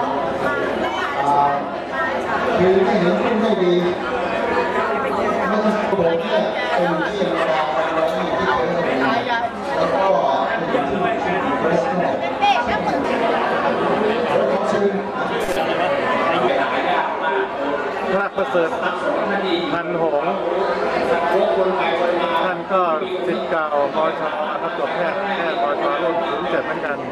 คือไม่เห็นขึ้นไม่ดีไม่ต้องผมเนี่ยเป็นที่อเมริกาแล้วที่ที่เป็นอเมริกาแล้วก็เป็นที่ที่บริษัทแล้วก็ชื่อพระประเสริฐพันหงส์ท่านก็ศิษย์เก่ามชครับจบแพทย์แพทย์มชรุ่นศูนย์เจ็ดเหมือนกัน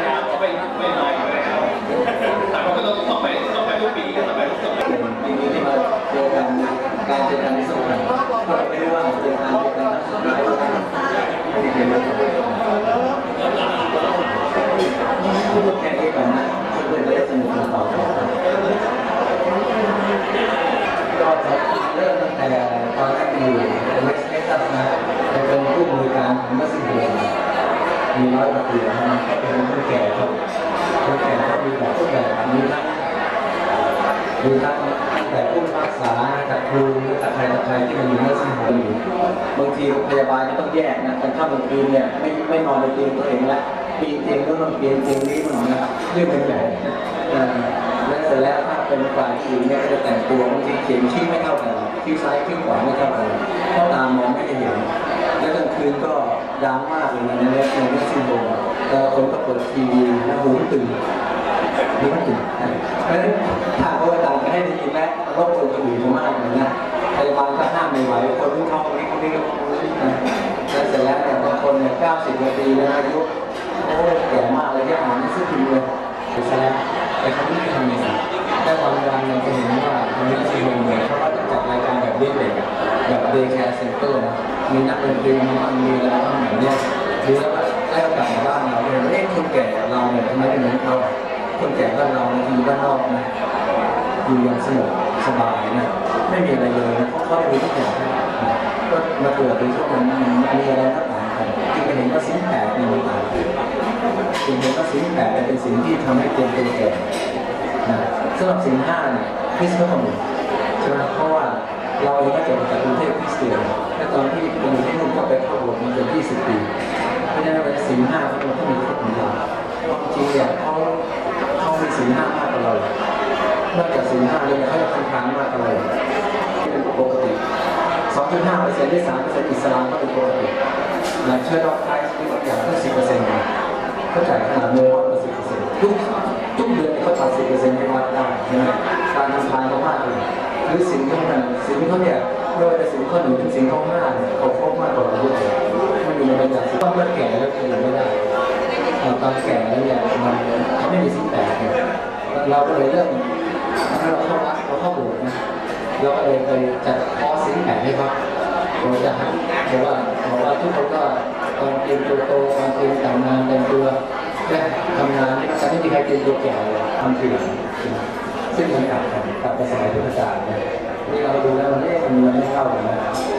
ปีนี้ที่มาเจอกันการเจอกันในสมัยก็ไม่ได้ว่าเจอกันในการสุดท้ายที่เป็นพูดแค่นี้ก่อนนะเพื่อนๆจะได้สนุกกันต่อก็เริ่มตั้งแต่ตอนแรกอยู่เวสต์เท็กซัสนะจะเป็นผู้บริการของมัสยิดมีร้อยกว่าปีแล้วนะก็เป็นผู้แก่ครับผู้แก่ก็มีแบบผู้แบบมีทั้งมีทั้งตั้งแต่ผู้รักษากับครูกับใครกับใครที่มันอยู่ในมัสยิดอยู่บางทีพยาบาลก็ต้องแยกนะแต่ถ้าบางทีเนี่ยไม่ไม่นอนในเตียงตัวเองแล้วปีนเตียงก็ต้องเปลี่ยนเตียงนี้มันนะครับเรื่องเป็นแบบและเสร็จแล้วถ้าเป็นฝ่ายหญิงเนี่ยก็จะแต่งตัวบางทีเข็มชี้ไม่เท่ากันคิ้วซ้ายคิ้วขวาไม่เท่ากันเพราะตามองไม่ได้เห็นและกลางคืนก็ยาวมากเลยนะในเรื่องในเรื่องซินโดรมแต่คนก็เปิดทีวีแล้วหูตื่นหูตื่นเพราะฉะนั้นถ้าเขาไปตามก็ให้ได้ยินแล้วรบกวนคนอื่นมากเลยนะพยาบาลก็ห้ามไม่ไหวคนที่เขาคนนี้คนนี้คนนี้นะแล้วเสร็จแล้วเนี่ยบางคนเนี่ยเก้าสิบกว่าปีแล้วอายุโอ้แก่มากเลยที่อ่านหนังสือพิมพ์เลยเสร็จแล้วแต่เขาไม่ทำเลยแต่วันวันเราจะเห็นว่ามันมีสิ่งหนึ่งเนี่ยเขาก็จะจัดรายการแบบเด็กๆแบบเดย์แคร์เซ็นเตอร์นะมีนักดนตรีมีมีอะไรบ้างแบบเนี้ยดูแล้วได้โอกาสบ้านเราเลยเอ๊ะคนแก่เราเนี่ยทำไมไม่เหมือนเขาคนแก่บ้านเราอยู่บ้านนอกนะอยู่อย่างสงบสบายนะไม่มีอะไรเลยนะเขาได้มีทุกอย่างก็มาเกิดในช่วงนั้นมันมีอะไรต่างกันจึงเห็นว่าสิ่งแปลกมีต่างจึงเห็นว่าสิ่งแปลกเป็นสิ่งที่ทำให้เกิดเป็นแก่นะสำหรับสิ่งห้าเนี่ยคริสต์ก็มีใช่ไหมเพราะว่าเราเองก็เกิดจากกรุงเทพคริสเตียนและตอนที่ไปอยู่ที่นู่นก็ไปเข้าโบสถ์มาเกือบยี่สิบปีเพราะฉะนั้นสิ่งห้าเขาต้องมีครบหมดเลยจริงเนี่ยเขาเขามีสิ่งห้ามากกว่าเรานอกจากสิ่งห้าเลยเขาจะทำทานมากกว่าเราเป็นปกติ สองจุดห้าเปอร์เซ็นต์ ได้ สามเปอร์เซ็นต์ อิสลามก็เป็นปกติหลังเชื่อดอกไทยมีบางอย่างก็สิบเปอร์เซ็นต์เขาจ่ายขนาดเงินวันละสิบเปอร์เซ็นต์ทุกทุกเดือนเขาตัดสิบเปอร์เซ็นต์ให้วัดได้ใช่ไหมการทำทานเขามากเลยหรือสิ่งที่มันสิ่งที่เขาเนี่ยไม่ว่าจะสิ่งข้อหนึ่งถึงสิ่งข้อห้าเนี่ยเขาครบมากกว่าเราด้วยไม่มีอะไรอย่างต้องเลิกแก่แล้วกินไม่ได้ตอนแก่แล้วเนี่ยมันเขาไม่มีสิ่งแปลกเราก็เลยเริ่มเราเข้าวัดเราเข้าโบสถ์นะเราก็เลยไปจัดคอร์สสิ่งแปลกให้เขาเราจะหัดบอกว่าบอกว่าทุกคนก็ตอนเตรียมตัวโตตอนเตรียมแต่งงานแต่งตัวและทำงานนี่จะไม่มีใครเตรียมตัวแก่ทำทีหลังซึ่งมันต่างกันกับสมัยพุทธกาลเนี่ยนี่เราดูแล้วมันเอ๊ะมันไม่เข้ากันนะ